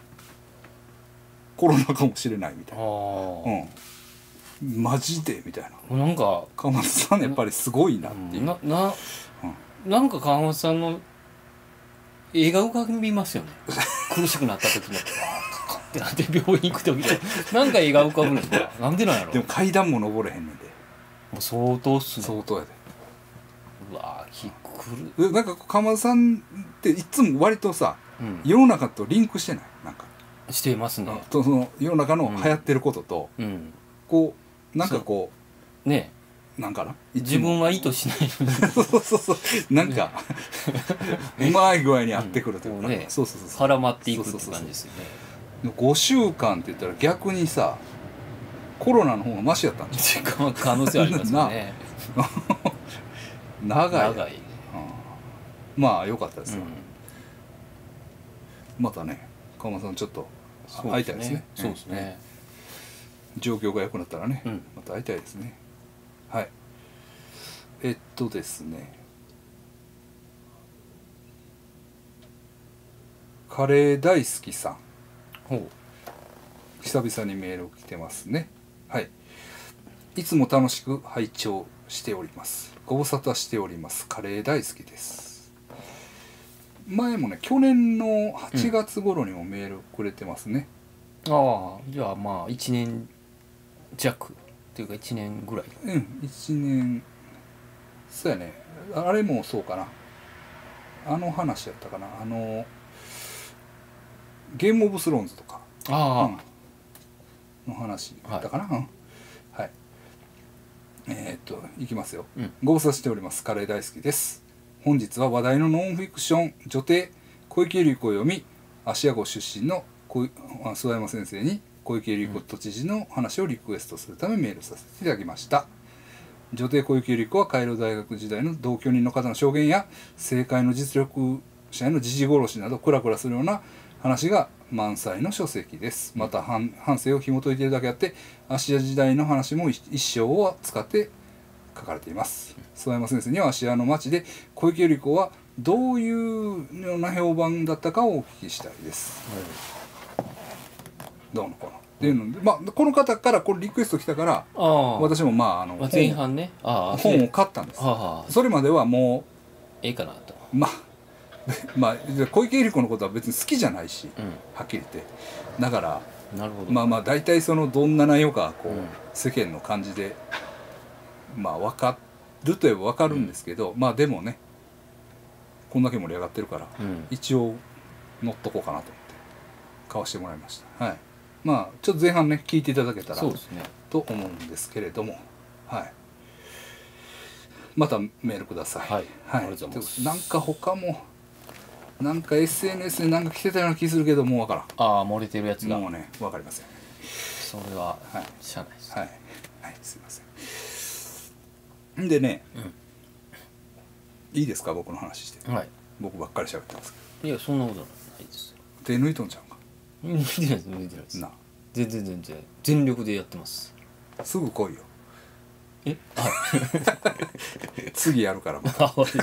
コロナかもしれないみたいな、マジでみたいな、 なんか川松さんやっぱりすごいなっていう、 なんか川松さんの映画浮かびますよね苦しくなった時のカカってなって病院行く時となんか映画浮かぶんですよ。なんでなんやろ。 でも階段も登れへんねんで。 もう相当っすね。 相当やで。 うわ気くる。 なんか川松さんっていつも割とさ、世の中とリンクしてない？なんかしてますね。 その世の中の流行ってることと、こうなんかこうねなんかな自分は意図しないのにそうなんかうまい具合に合ってくるというか、 ね、絡まっていくって感じですよね。 5週間って言ったら逆にさコロナの方がマシやったんですよ。 可能性ありますよね長い、まあ良かったですよ、またね川間さんちょっと会いたいですね。 そうですね、 状況が良くなったらね、また会いたいですね。はいですねカレー大好きさん、久々にメール来てますね。はい、いつも楽しく拝聴しております。ご無沙汰しております。カレー大好きです。前もね去年の8月頃にもメールくれてますね、 ああじゃあまあ1年弱っていうか1年ぐらい。 1年そうやね。あれもそうかな、あの話やったかな、ゲームオブスローンズとかの話だったかな。はいいきますよ、ご無沙汰しております。カレー大好きです。本日は話題のノンフィクション女帝小池百合子を読み芦屋郷出身の諏訪山先生に小池百合子都知事の話をリクエストするためメールさせていただきました。女帝小池百合子はカイロ大学時代の同居人の方の証言や政界の実力者への時事殺しなどクラクラするような話が満載の書籍です。また半生を紐解いているだけあって芦屋時代の話も一生を使って書かれています。諏訪山先生には芦屋の町で小池百合子はどういうような評判だったかをお聞きしたいです、どうのかなっていうので、この方からこれリクエスト来たから私も前半ね本を買ったんです。それまではもうかなと小池百合子のことは別に好きじゃないし、はっきり言ってだからなるほど大体そのどんな内容かこう、世間の感じで分かるといえば分かるんですけど、でもねこんだけ盛り上がってるから、一応乗っとこうかなと思って買わしてもらいました。はい、ちょっと前半ね聞いていただけたら、と思うんですけれども、またメールください。ありがとうございます。なんか他もなんか SNS でなんか来てたような気するけどもう分からん。 漏れてるやつがもうね分かりません。 それはしゃあないです。 すいません。でね、いいですか僕の話して。僕ばっかり喋ってますけど。いやそんなことないです。 手抜いとんちゃうか。 抜いてないです抜いてないですな。全然全力でやってます。 すぐ来いよ。 はい次やるからもう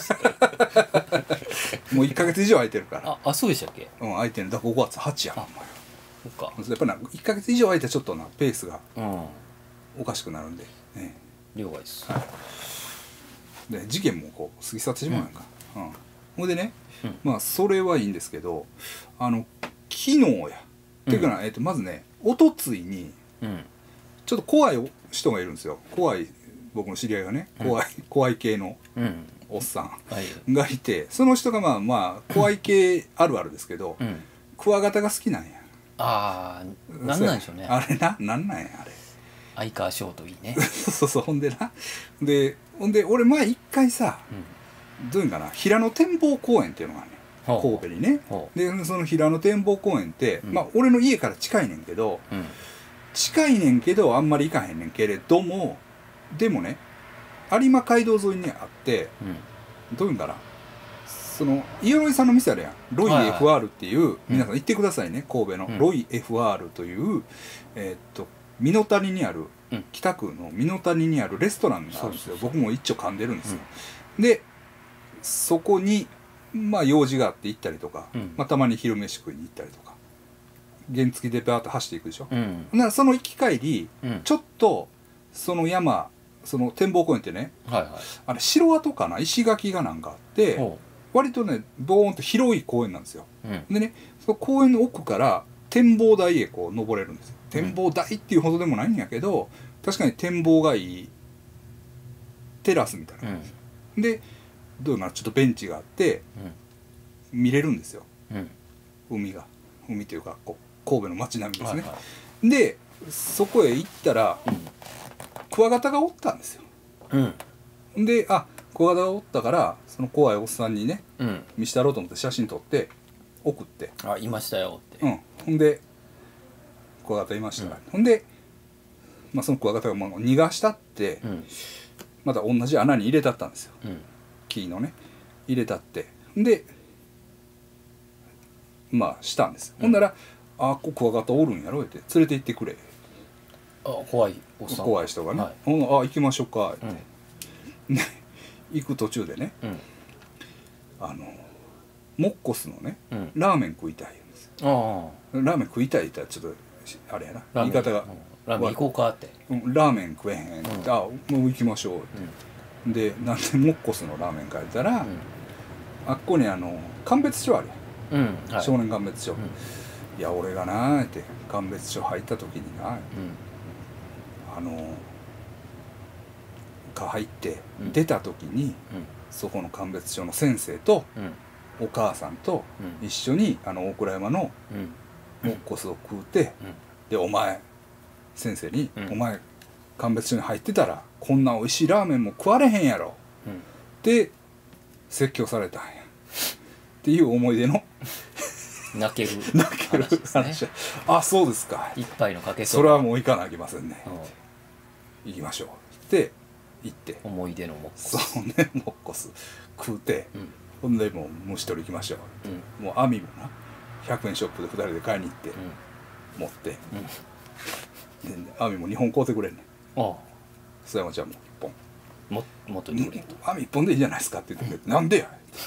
1ヶ月以上空いてるから。 そうでしたっけ。 空いてる。だから5月8やん。 そっか。 やっぱな1ヶ月以上空いたらちょっとなペースがおかしくなるんで、 了解です。 で事件もこう過ぎ去ってしまうやんか。ほんでね、まあそれはいいんですけど、昨日やっていうかな、まずね、おとついにちょっと怖い人がいるんですよ。怖い、僕の知り合いがね、怖い系のおっさんがいて、その人がまあ怖い系あるあるですけど、クワガタが好きなんや。 なんなんでしょうね。 あれなんやあれ。 相川翔といいね。 そうほんで俺前一回さ、どういうんかな、平野展望公園っていうのがあるね、神戸にね。でその平野展望公園って、まあ俺の家から近いねんけど、あんまり行かへんねんけれども、でもね、有馬街道沿いにあって、どういうんかな、その伊織さんの店あるやん、ロイ FR っていう、皆さん行ってくださいね、神戸のロイ FR という美濃谷にある、北区の美濃谷にあるレストランがあるんですよ。僕も一丁噛んでるんですよ。でそこにまあ用事があって行ったりとか、たまに昼飯食いに行ったりとか、原付でバーッと走っていくでしょ。ならその行き帰り、ちょっとその山、その展望公園ってね、あれ城跡かな、石垣がなんかあって、割とねボーンと広い公園なんですよ。でね、その公園の奥から展望台へこう登れるんですよ。展望台っていうほどでもないんやけど、確かに展望がいいテラスみたいな感じで、どうならちょっとベンチがあって見れるんですよ、海というかこう神戸の街並みですね。でそこへ行ったら、クワガタがおったんですよ。でクワガタがおったから、その怖いおっさんにね、見せたろうと思って写真撮って送って、 いましたよって。 ほんでクワガタいましたから、ほんで、そのクワガタが逃がしたって、また同じ穴に入れたったんですよ、木のね入れたって。でしたんです。ほんなら「クワガタおるんやろ」って「連れて行ってくれ」、 怖いおっさん、 怖い人がね「行きましょうか」って、行く途中でね、モッコスのねラーメン食いたいんですよ。ラーメン食いたいって言ったらちょっとあれやな、言い方がラーメン行こうかって、 ラーメン食えへんって、もう行きましょうって、でなんでモッコスのラーメンか言ったら、あっこに鑑別所あるやん、少年鑑別所。いや俺がなーって鑑別所入った時にな、入って出た時に、そこの鑑別所の先生とお母さんと一緒に大倉山のモッコスを食うて、でお前先生に、お前鑑別所に入ってたらこんな美味しいラーメンも食われへんやろ、で説教されたんやっていう思い出の泣ける話。そうですか。 一杯のかけそれはもう行かなきゃいけませんね。行きましょうって行って、 思い出のモッコス、 そうね、モッコス食うて、ほんでもう虫取り行きましょう。もう網もな100円ショップで2人で買いに行って、持って、で網も2本買うてくれんねん。須山ちゃんも1本もっといてくれと。 網1本でいいじゃないですかって言ってくれて、なんでや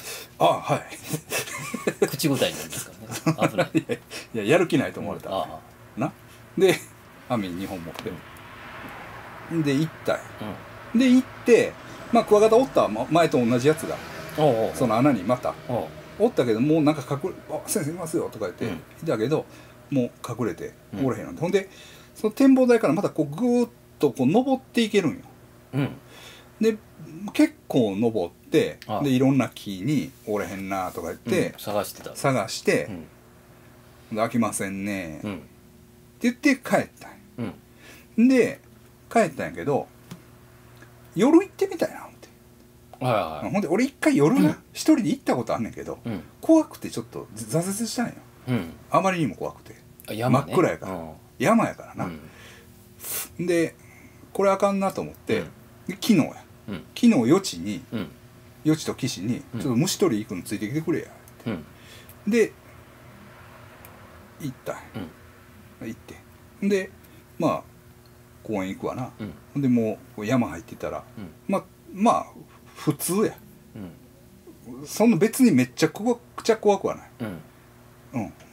はい口答えなんですかね。危ない。 いややる気ないと思われたな。で網2本持ってで行ったんや。で行って、クワガタおった前と同じやつがその穴にまたおったけど、もうなんか隠れ「先生いますよ」とか言っていたけど、もう隠れておれへんので、ほんでその展望台からまたこうぐーっとこう登っていけるんよ。で結構登って、でいろんな木に「おれへんな」とか言って探して 「飽きませんね」って言って帰ったんや。で帰ったんやけど、夜行ってみたいな思って、ほんで俺一回夜な一人で行ったことあんねんけど、怖くてちょっと挫折したんよ。あまりにも怖くて、真っ暗やから、山やからな。でこれあかんなと思って、昨日余地と岸に「ちょっと虫取り行くのついてきてくれや」って、で行ったんや、行ってでまあ公園行くわな、でもう山入ってたら、まあ普通や、そんな別にめっちゃ怖くはない、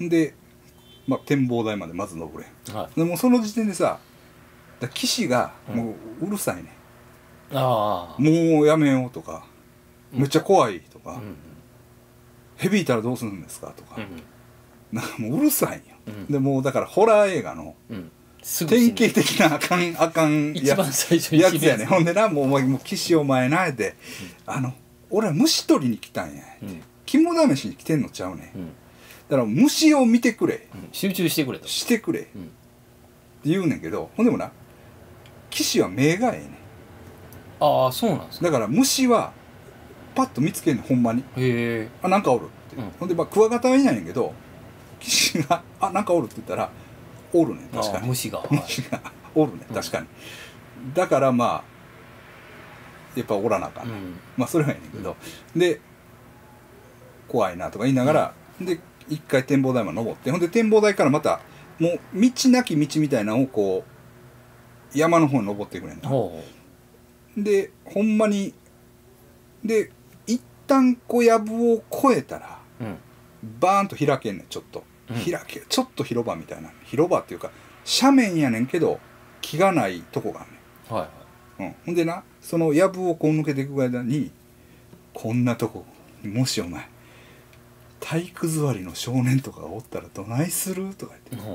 で、まあ、展望台までまず登れ、でもその時点でさ岸がもううるさいね、もうやめようとか、めっちゃ怖いとか、ヘビいたらどうするんですかとか、なんかもううるさいんよ、でもうだからホラー映画の典型的なあかんやつやね。ほんでなもう岸お前なえて、俺は虫取りに来たんや、肝試しに来てんのちゃうね、だから虫を見てくれ、 集中してくれとしてくれ、って言うねんけど、ほんでもな岸は目がええねん。 ああそうなんですか。だから虫はパッと見つけんねん、ほんまに。 へえ。 なんかおるって、ほんでクワガタはいないんやけど、岸がなんかおるって言ったらおるねん、確かに。虫がおるねん、確かに。だからまあやっぱおらなあかんね、まあそれはいいねんけど、で怖いなとか言いながら、で一回展望台まで登って、ほんで展望台からまたもう道なき道みたいなのをこう山の方に登っていくねんな。でほんまにで一旦藪を越えたら、バーンと開けんねん、ちょっとちょっと広場みたいな、広場っていうか斜面やねんけど木がないとこがあんねん、ほんでなその藪をこう抜けていく間に、こんなとこもしお前体育座りの少年とかがおったらどないするとか言って、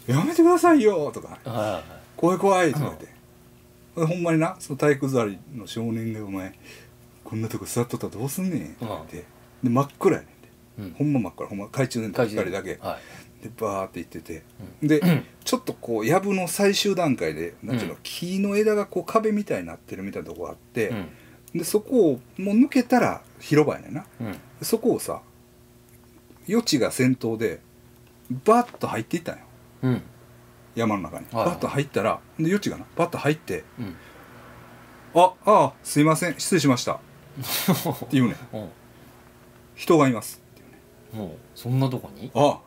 やめてくださいよとか、怖い怖いとか言って、ほんまになその体育座りの少年がお前こんなとこ座っとったらどうすんねんとか言って、で真っ暗やねんて、ほんま真っ暗、ほんま懐中電灯光だけでバーって言ってて、でちょっとこう藪の最終段階でなんていうの、木の枝がこう壁みたいになってるみたいなとこがあって、でそこをもう抜けたら広場やねんな、そこをさ余地が先頭でバッと入っていったんよ、山の中にバッと入ったら、で余地がなバッと入って、あすいません失礼しましたって言うねん人がいますって言うねん。そんなとこに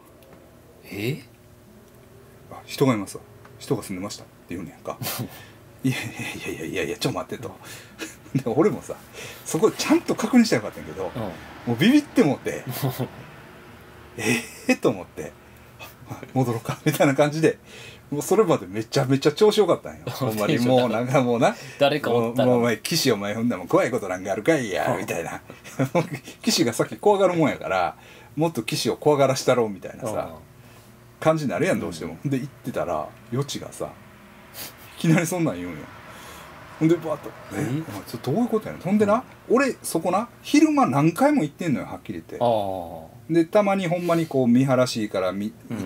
人がいますわ、人が住んでましたって言うねんかいやちょっと待ってとで俺もさそこちゃんと確認したらよかったんやけど、もうビビってもってと思って戻ろうかみたいな感じで、もうそれまでめちゃめちゃ調子よかったんよほんまに。もうなんかもうな誰かおったらもうお前岸お前踏んだもん怖いことなんかあるかいやみたいな岸がさっき怖がるもんやからもっと岸を怖がらしたろうみたいなさ感じになるやんどうしても、で言ってたら余地がさいきなりそんなん言うんよ。ほんでバーッと「ちょっとどういうことやねん」ほんでな、俺そこな昼間何回も行ってんのよ、はっきり言って。でたまにほんまにこう見晴らしいから行って、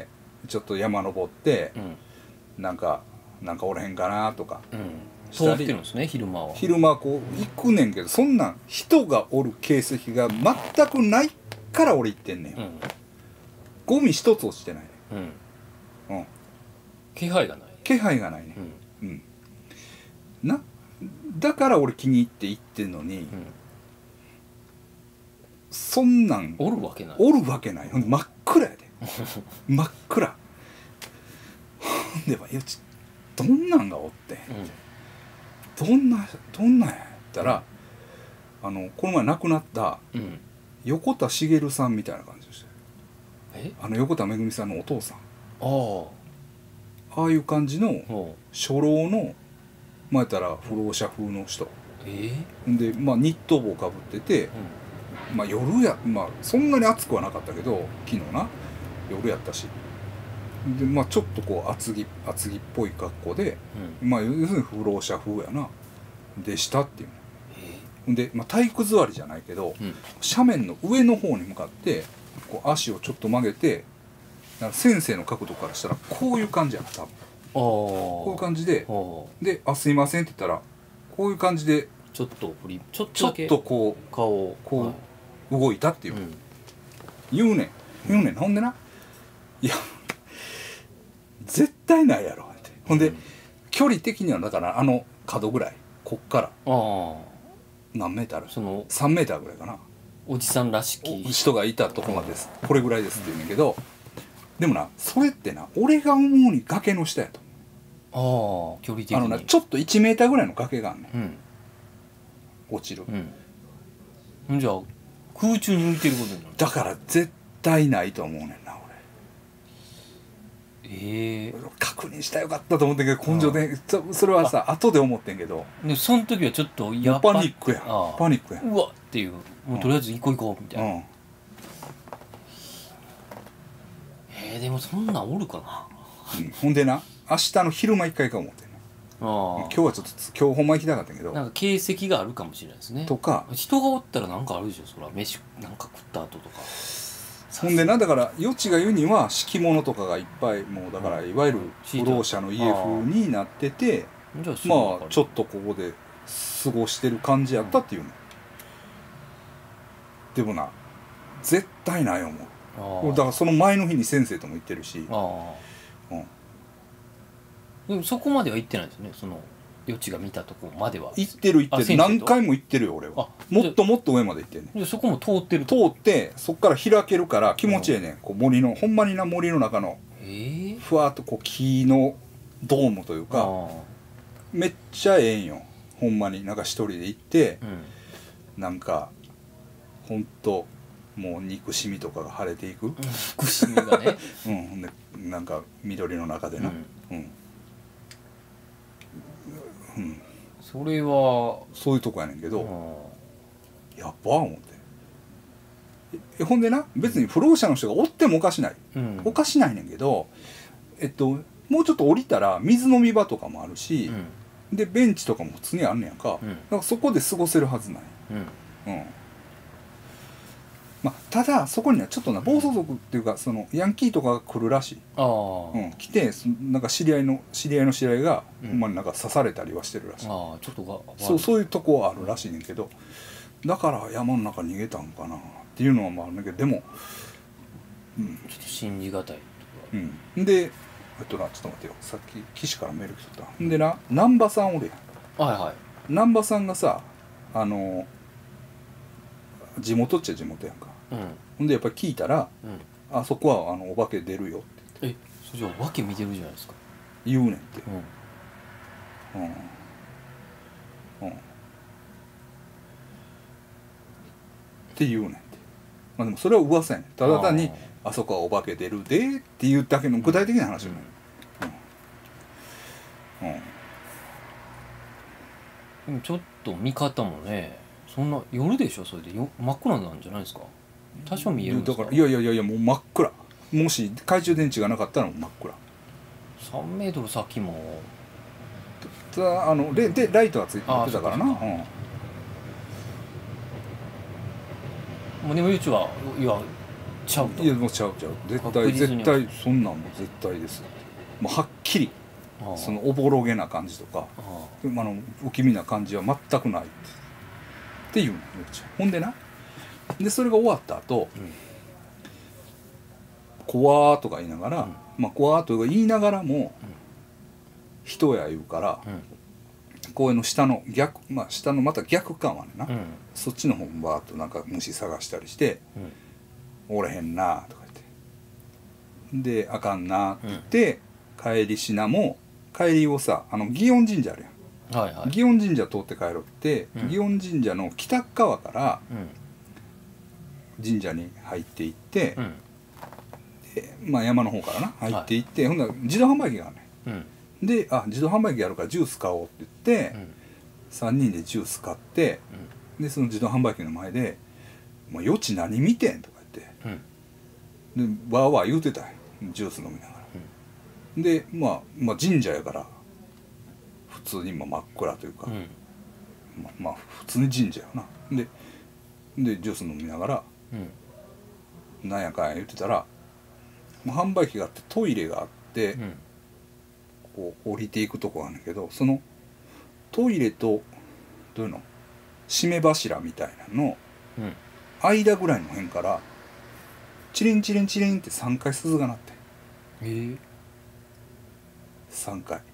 ちょっと山登って、なんかおらへんかなとか、 通ってるんですね昼間は。 昼間こう行くねんけど、そんなん人がおる形跡が全くないから俺行ってんねん、ゴミ一つ落ちてないねん、 気配がないねん、なだから俺気に入って行ってんのに、そんなんおるわけないほんで真っ暗やで真っ暗ほんでどんなんがおって、どんなんやったらこの前亡くなった、横田茂さんみたいな感じでした。横田めぐみさんのお父さん、ああいう感じの初老のまあやったら不老者風の人で、まあ、ニット帽かぶってて、まあ夜や、まあそんなに暑くはなかったけど昨日な夜やったし、でまあちょっとこう厚着っぽい格好で、まあ要するに不老者風やなでしたっていう。で、まあ、体育座りじゃないけど、斜面の上の方に向かってこう足をちょっと曲げて、先生の角度からしたらこういう感じやな多分。こういう感じで、で「すいません」って言ったらこういう感じでちょっとこう顔をこう動いたっていう、言うねん。ほんでな、いや絶対ないやろって。ほんで、距離的にはだから角ぐらい、こっから何メーターある？3メーターぐらいかな。 おじさんらしき人がいたとこまでです、これぐらいですって言うねんけど、 でもなそれってな俺が思うに崖の下やと思う。ああ距離的になちょっと1メーターぐらいの崖があんねん、落ちる、 じゃあ空中に浮いてることになる。 だから絶対ないと思うねんな俺。 確認したらよかったと思ったけど根性でそれはさ後で思ってんけど、 でその時はちょっとパニックやパニックやうわっていうもうとりあえず行こう行こうみたいな、でもそんなんおるかな、 ほんでな明日の昼間一回か思ってんの。今日はちょっと今日ほんま行きたかったけどなんか形跡があるかもしれないですね。 とか人がおったらなんかあるでしょそら飯なんか食った後とか。 ほんでなだから余地が言うには敷物とかがいっぱいもうだからいわゆる不老者の家風になっててまあちょっとここで過ごしてる感じやったっていうの、でもな絶対ない思う。だからその前の日に先生とも行ってるし、 でもそこまでは行ってないですねその余地が見たとこまでは。 行ってる何回も行ってるよ俺は。もっともっと上まで行ってんねん。 でそこも通ってる通ってそっから開けるから気持ちええねん。こう森のほんまにな森の中のふわっとこう木のドームというかめっちゃええんよほんまに。なんか一人で行って、なんかほんともう憎しみとかが晴れていく、 憎しみがねでなんか緑の中でな、 それはそういうとこやねんけど、やっば思ってほんでな別に不老者の人がおってもおかしない、おかしないねんけどもうちょっと降りたら水飲み場とかもあるし、でベンチとかも普通にあんねやんか、だからそこで過ごせるはずない、まあ、ただそこにはちょっとな暴走族っていうかそのヤンキーとかが来るらしい、来てなんか知り合いの知り合いが、ほんまになんか刺されたりはしてるらしい。 ちょっとそういうとこはあるらしいねんけど、だから山の中逃げたんかなっていうのはまああるんだけど、でも、 ちょっと信じがたいでちょっと待ってよ、さっき岸からメール来てたんでな、難波さんおるやん。難波さんがさ地元っちゃ地元やんか、ほんでやっぱり聞いたら、あそこはお化け出るよって言って。それじゃお化け見てるじゃないですか。 言うねんって。って言うねんって。まあでもそれは噂やねん。ただ単にあそこはお化け出るでっていうだけの具体的な話よね。 でもちょっと見方もね、そんな夜でしょそれで真っ暗なんじゃないですか。多少見えるんですか。 だからいやもう真っ暗。もし懐中電池がなかったらもう真っ暗。 3メートル先もでライトがついてたからな。 もうでもうちはいやちゃうと。 いやもうちゃう絶対そんなんも絶対です。もうはっきりそのおぼろげな感じとか不気味な感じは全くないっていうの。ほんでなでそれが終わった後、怖ーとか言いながら、怖ーとか言いながらも、人や言うから、公園の下の逆、下のまた逆側までな、そっちの方もバーッとなんか虫探したりして「おれへんな」とか言ってで「あかんな」って言って、帰りしなも帰りをさ祇園神社あるやん、祇園神社通って帰ろうって、祇園神社の北側から神社に入っていって、で山の方からな入っていって、ほんなら自動販売機があるね、で自動販売機あるからジュース買おうって言って、3人でジュース買って、でその自動販売機の前で「余地何見てん?」とか言って、でわーわー言うてたんよジュース飲みながら、で神社やから普通に真っ暗というか、普通に神社やな。でジュース飲みながら、なんやかんや言ってたら販売機があってトイレがあって、こう降りていくとこがあるんだけど、そのトイレとどういうの締め柱みたいなの間ぐらいの辺からチリンチリンチリンって3回鈴が鳴って、3回、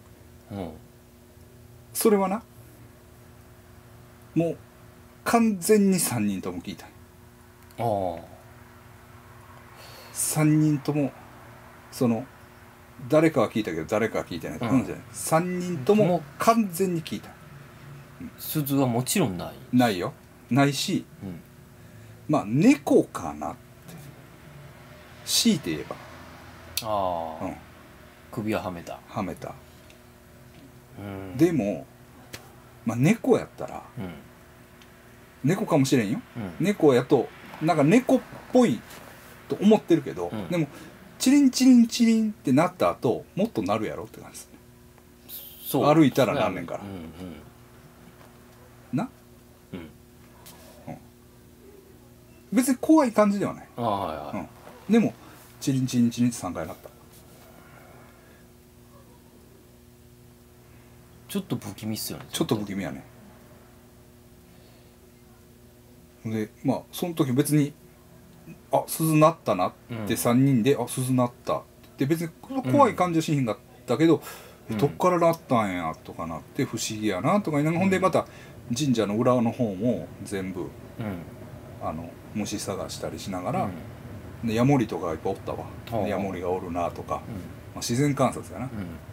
それはなもう完全に3人とも聞いた。3人ともその誰かは聞いたけど誰かは聞いてないとかじゃない、3人とも完全に聞いた。 鈴はもちろんない。 ないよ。ないし、まあ猫かなって強いて言えば。 ああ、首ははめた。 はめた。でも、まあ猫やったら、猫かもしれんよ。猫やとなんか猫っぽいと思ってるけど、でもチリンチリンチリンってなった後もっとなるやろって感じですね。そう歩いたらなんねんから、な、別に怖い感じではない。でもチリンチリンチリンって3回なった。 ちょっと不気味っすよね。 ちょっと不気味やね。でまあその時別にあ鈴鳴ったなって3人で、あ鈴鳴ったって別に怖い感じはしひんかったけど、どっから鳴ったんやとかなって不思議やなとか言いながら、ほんでまた神社の裏の方も全部、虫探したりしながら、でヤモリとかがいっぱいおったわ。ヤモリがおるなとか、まあ、自然観察やな、で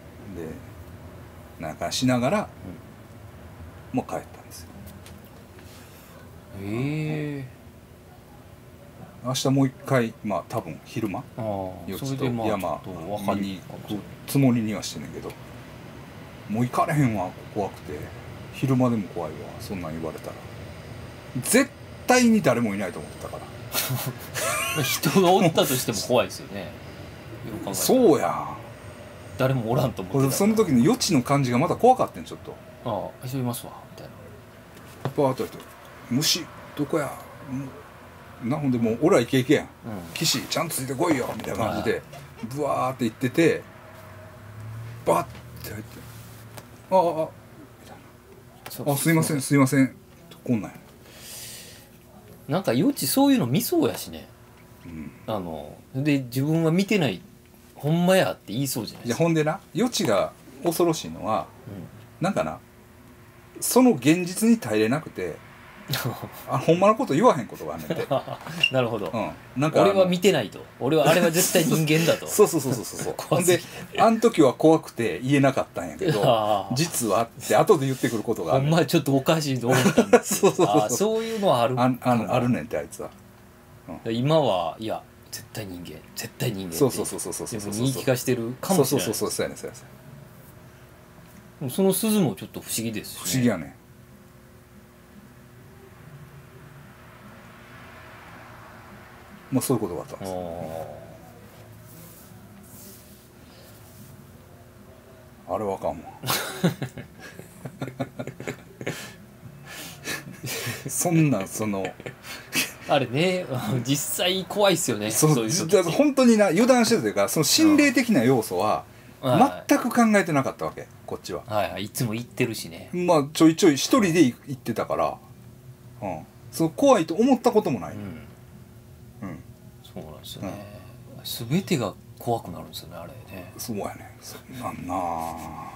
なんかしながら、もう帰ったんですよ。明日もう一回、まあ多分昼間よちと山見に行くつもりにはしてんねんけど、もう行かれへんわ怖くて。昼間でも怖いわそんなん言われたら。絶対に誰もいないと思ってたから人がおったとしても怖いですよね。 そうやん、 誰もおらんと思ってた。 その時の余地の感じがまた怖かったんちょっと。 ああ人いますわみたいな。 パーッとやって虫どこやな。ほんでもう俺はイケイケやん、岸ちゃんとついてこいよみたいな感じでブワーって行ってて、バッて入ってあみたいな、あすいませんすいませんこんなんや。 なんか余地そういうの見そうやしね、で自分は見てないほんまやって言いそうじゃないですか。 いやほんでな余地が恐ろしいのは、なんかなその現実に耐えれなくてほんまのこと言わへんことがあんねんてなるほど、 なんか俺は見てないと、俺はあれは絶対人間だとそうほんであん時は怖くて言えなかったんやけど実はって後で言ってくることがある。 ほんまちょっとおかしいと思ったんですそういうのはあるあるねんってあいつは、 今はいや絶対人間絶対人間ってそう言い聞かしてるかもしれない。 そうやねんそうやねん。その鈴もちょっと不思議ですしね。 不思議やねん。まあそういうことがあったんです。あれはあかんわそんなんあれね実際怖いっすよね。そういう本当にな油断してるというか、その心霊的な要素は全く考えてなかったわけこっちは。 いつも言ってるしね。 まあちょいちょい一人で行ってたから、その怖いと思ったこともない。 そうなんですよね、全てが怖くなるんですよねあれね。 そうやねそんなんな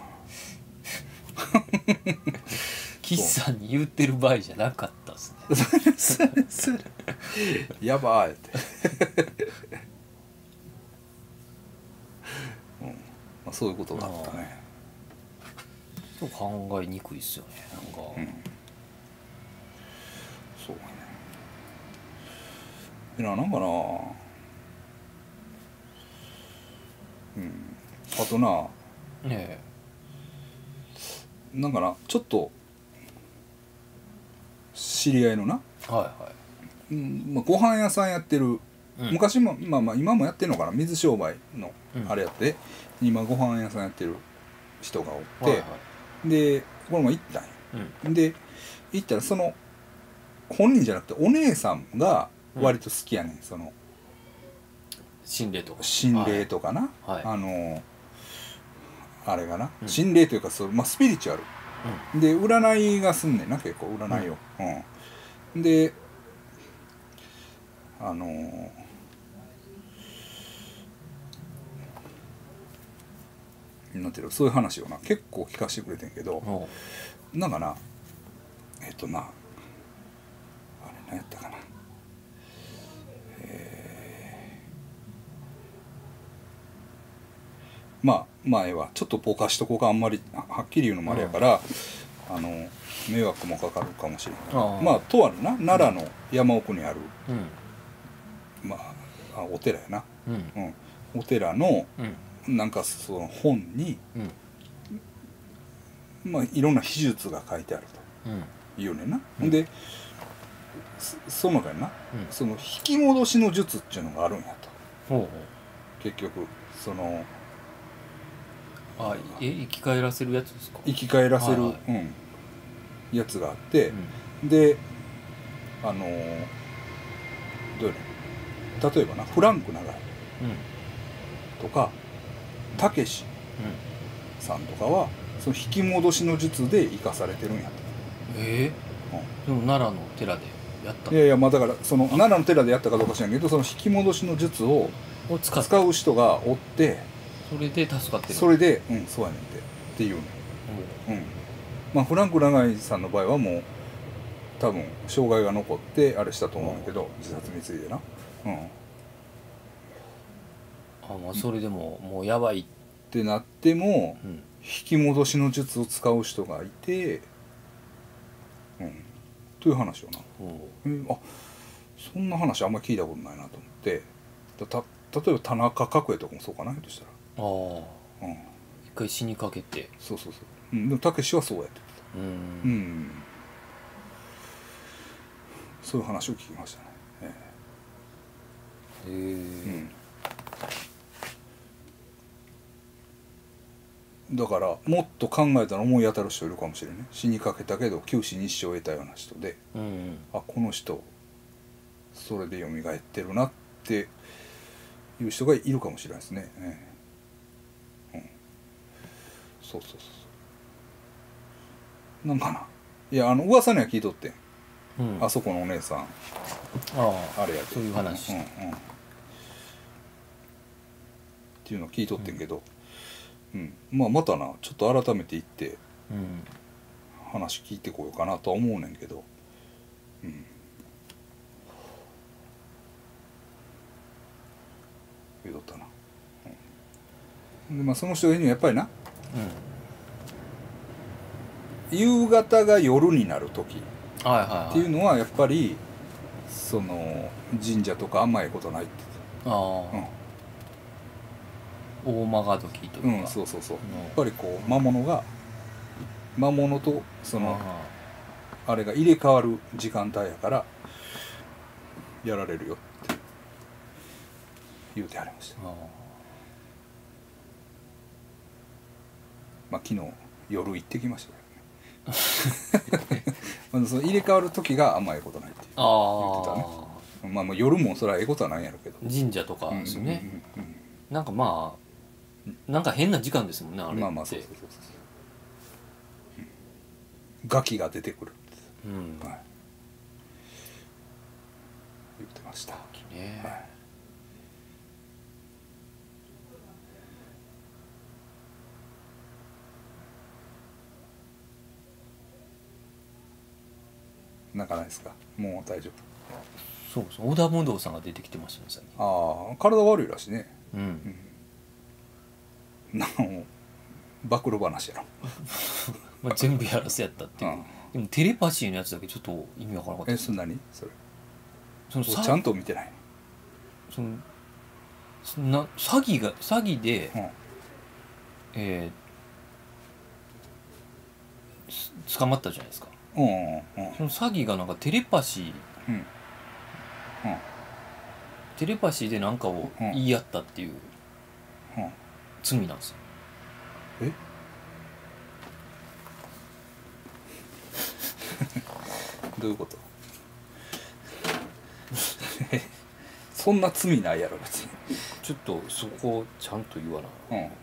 岸さんに言ってる場合じゃなかったっすねやばいってまあ、そういうことがあったね。 ちょっと考えにくいっすよねなんか、 そうだね。なんかなあとななんかなちょっと知り合いのな、まあ、ご飯屋さんやってる、昔もまあ今もやってるのかな、水商売のあれやって、今ご飯屋さんやってる人がおって、でこれも行ったんや、で行ったらその本人じゃなくてお姉さんが割と好きやねん、その心霊とかな、あれがな、心霊というかまあ、スピリチュアル、で占いがすんねんな結構占いを、でなんていうのそういう話をな結構聞かせてくれてんけど、なんかなあれ何やったかな、 前はちょっとぼかしとこうか、あんまりはっきり言うのもあれやから、迷惑もかかるかもしれない。まあとあるな奈良の山奥にある、まあお寺やな、お寺の、なんかその本に、まあいろんな秘術が書いてあるというねんな。でその中にな、その引き戻しの術っていうのがあるんやと。結局その生き返らせるやつですか。 生き返らせる、やつがあって、でどうやら例えばなフランク長井とかたけしさんとかはその引き戻しの術で生かされてるんやと。 でも奈良の寺でやった。 いやいや、まあだからその奈良の寺でやったかどうか知らんけど、その引き戻しの術を使う人がおって、 それで助かってる。 それでそうやねんっていうね。まあフランク長井さんの場合はもう多分障害が残ってあれしたと思うんだけど、自殺未遂でな。 まあそれでももうやばいってなっても、引き戻しの術を使う人がいて、という話よな。そんな話あんまり聞いたことないなと思って、例えば田中角栄とかもそうかなとしたら。 一回死にかけて。 そう。でもたけしはそうやって言ってた。そういう話を聞きましたね。だからもっと考えたら思い当たる人いるかもしれない。死にかけたけど九死に一生を得たような人で、この人それで蘇ってるなっていう人がいるかもしれないですね。そうなんかな。いや噂には聞いとって、あそこのお姉さんあれやで、 そういう話、 っていうのを聞いとってんけど、まあまたなちょっと改めて行って、話聞いてこようかなとは思うねんけど、言うとったな。でまあその人が言うにはやっぱりな、夕方が夜になる時っていうのはやっぱりその神社とかあんまいことないって言ってた。 大間が時というか、 そうやっぱりこう魔物とそのあれが入れ替わる時間帯やからやられるよって言うてはりました。まあ昨日夜行ってきましたけどね。その入れ替わる時があんまいことないって言ってたね。まあもう夜もそれはええことはないんやろうけど、 神社とかですね。なんかまあなんか変な時間ですもんね、あれって。 まあそうガキが出てくるって、言ってました。なんかないですか。もう大丈夫。そう織田無道さんが出てきてましたね、最近。 体悪いらしいね。暴露話やろ。 まあ全部やらせやったっていう。でもテレパシーのやつだけちょっと意味わからなかった。 何それ。ちゃんと見てない。 詐欺で、捕まったじゃないですか。その詐欺がなんかテレパシーで何かを言い合ったっていう罪なんですよ。 どういうこと？そんな罪ないやろ別に。 ちょっとそこをちゃんと言わな。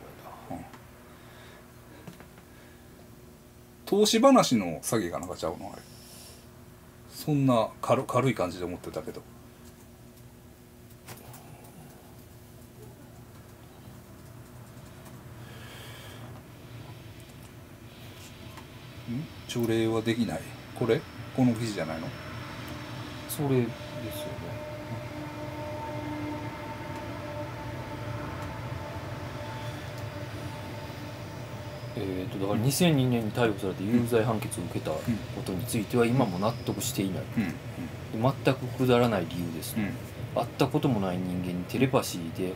投資話の詐欺がなんかちゃうのあれ。そんな軽い感じで思ってたけど。除霊はできない。この記事じゃないの？ それですよね。 だから2002年に逮捕されて有罪判決を受けたことについては今も納得していない、全くくだらない理由です、会ったこともない人間にテレパシーで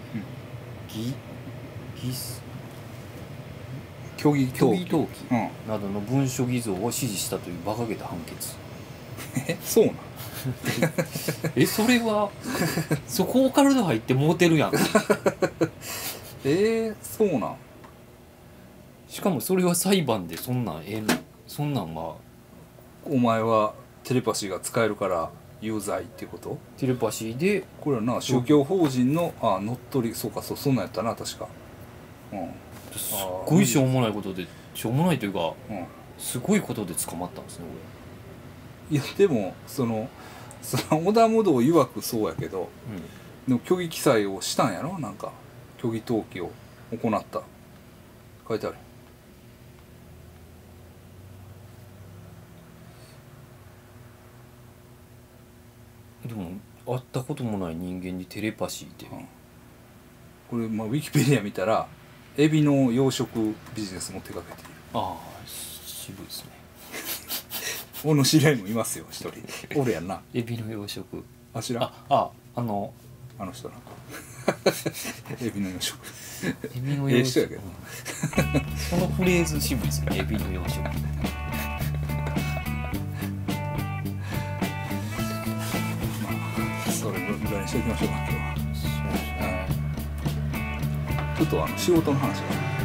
虚偽登記などの文書偽造を指示したという馬鹿げた判決。 そうなんそれはそこオカルト入ってモテるやん。 そうなん。 しかもそれは裁判でそんなんがお前はテレパシーが使えるから有罪っていうこと？ テレパシーでこれはな宗教法人の乗っ取り、そうか、そんなんやったな確か。 すっごいしょうもないことで、しょうもないというか、すごいことで捕まったんですね俺。いやでもその織田無道曰くそうやけど、でも虚偽記載をしたんやろ、なんか虚偽登記を行った書いてある。 でも会ったこともない人間にテレパシーで、 これ、ウィキペディア見たらエビの養殖ビジネスも手掛けている。 渋いですね。 俺の知り合いもいますよ、一人。おるやんな。 エビの養殖。 知らん。 あの人な。エビの養殖。 エビの養殖。 人やけど。 そのフレーズ渋いですね。エビの養殖。 それぐらいにしておきましょうか、今日は。そうですね。ちょっと仕事の話が。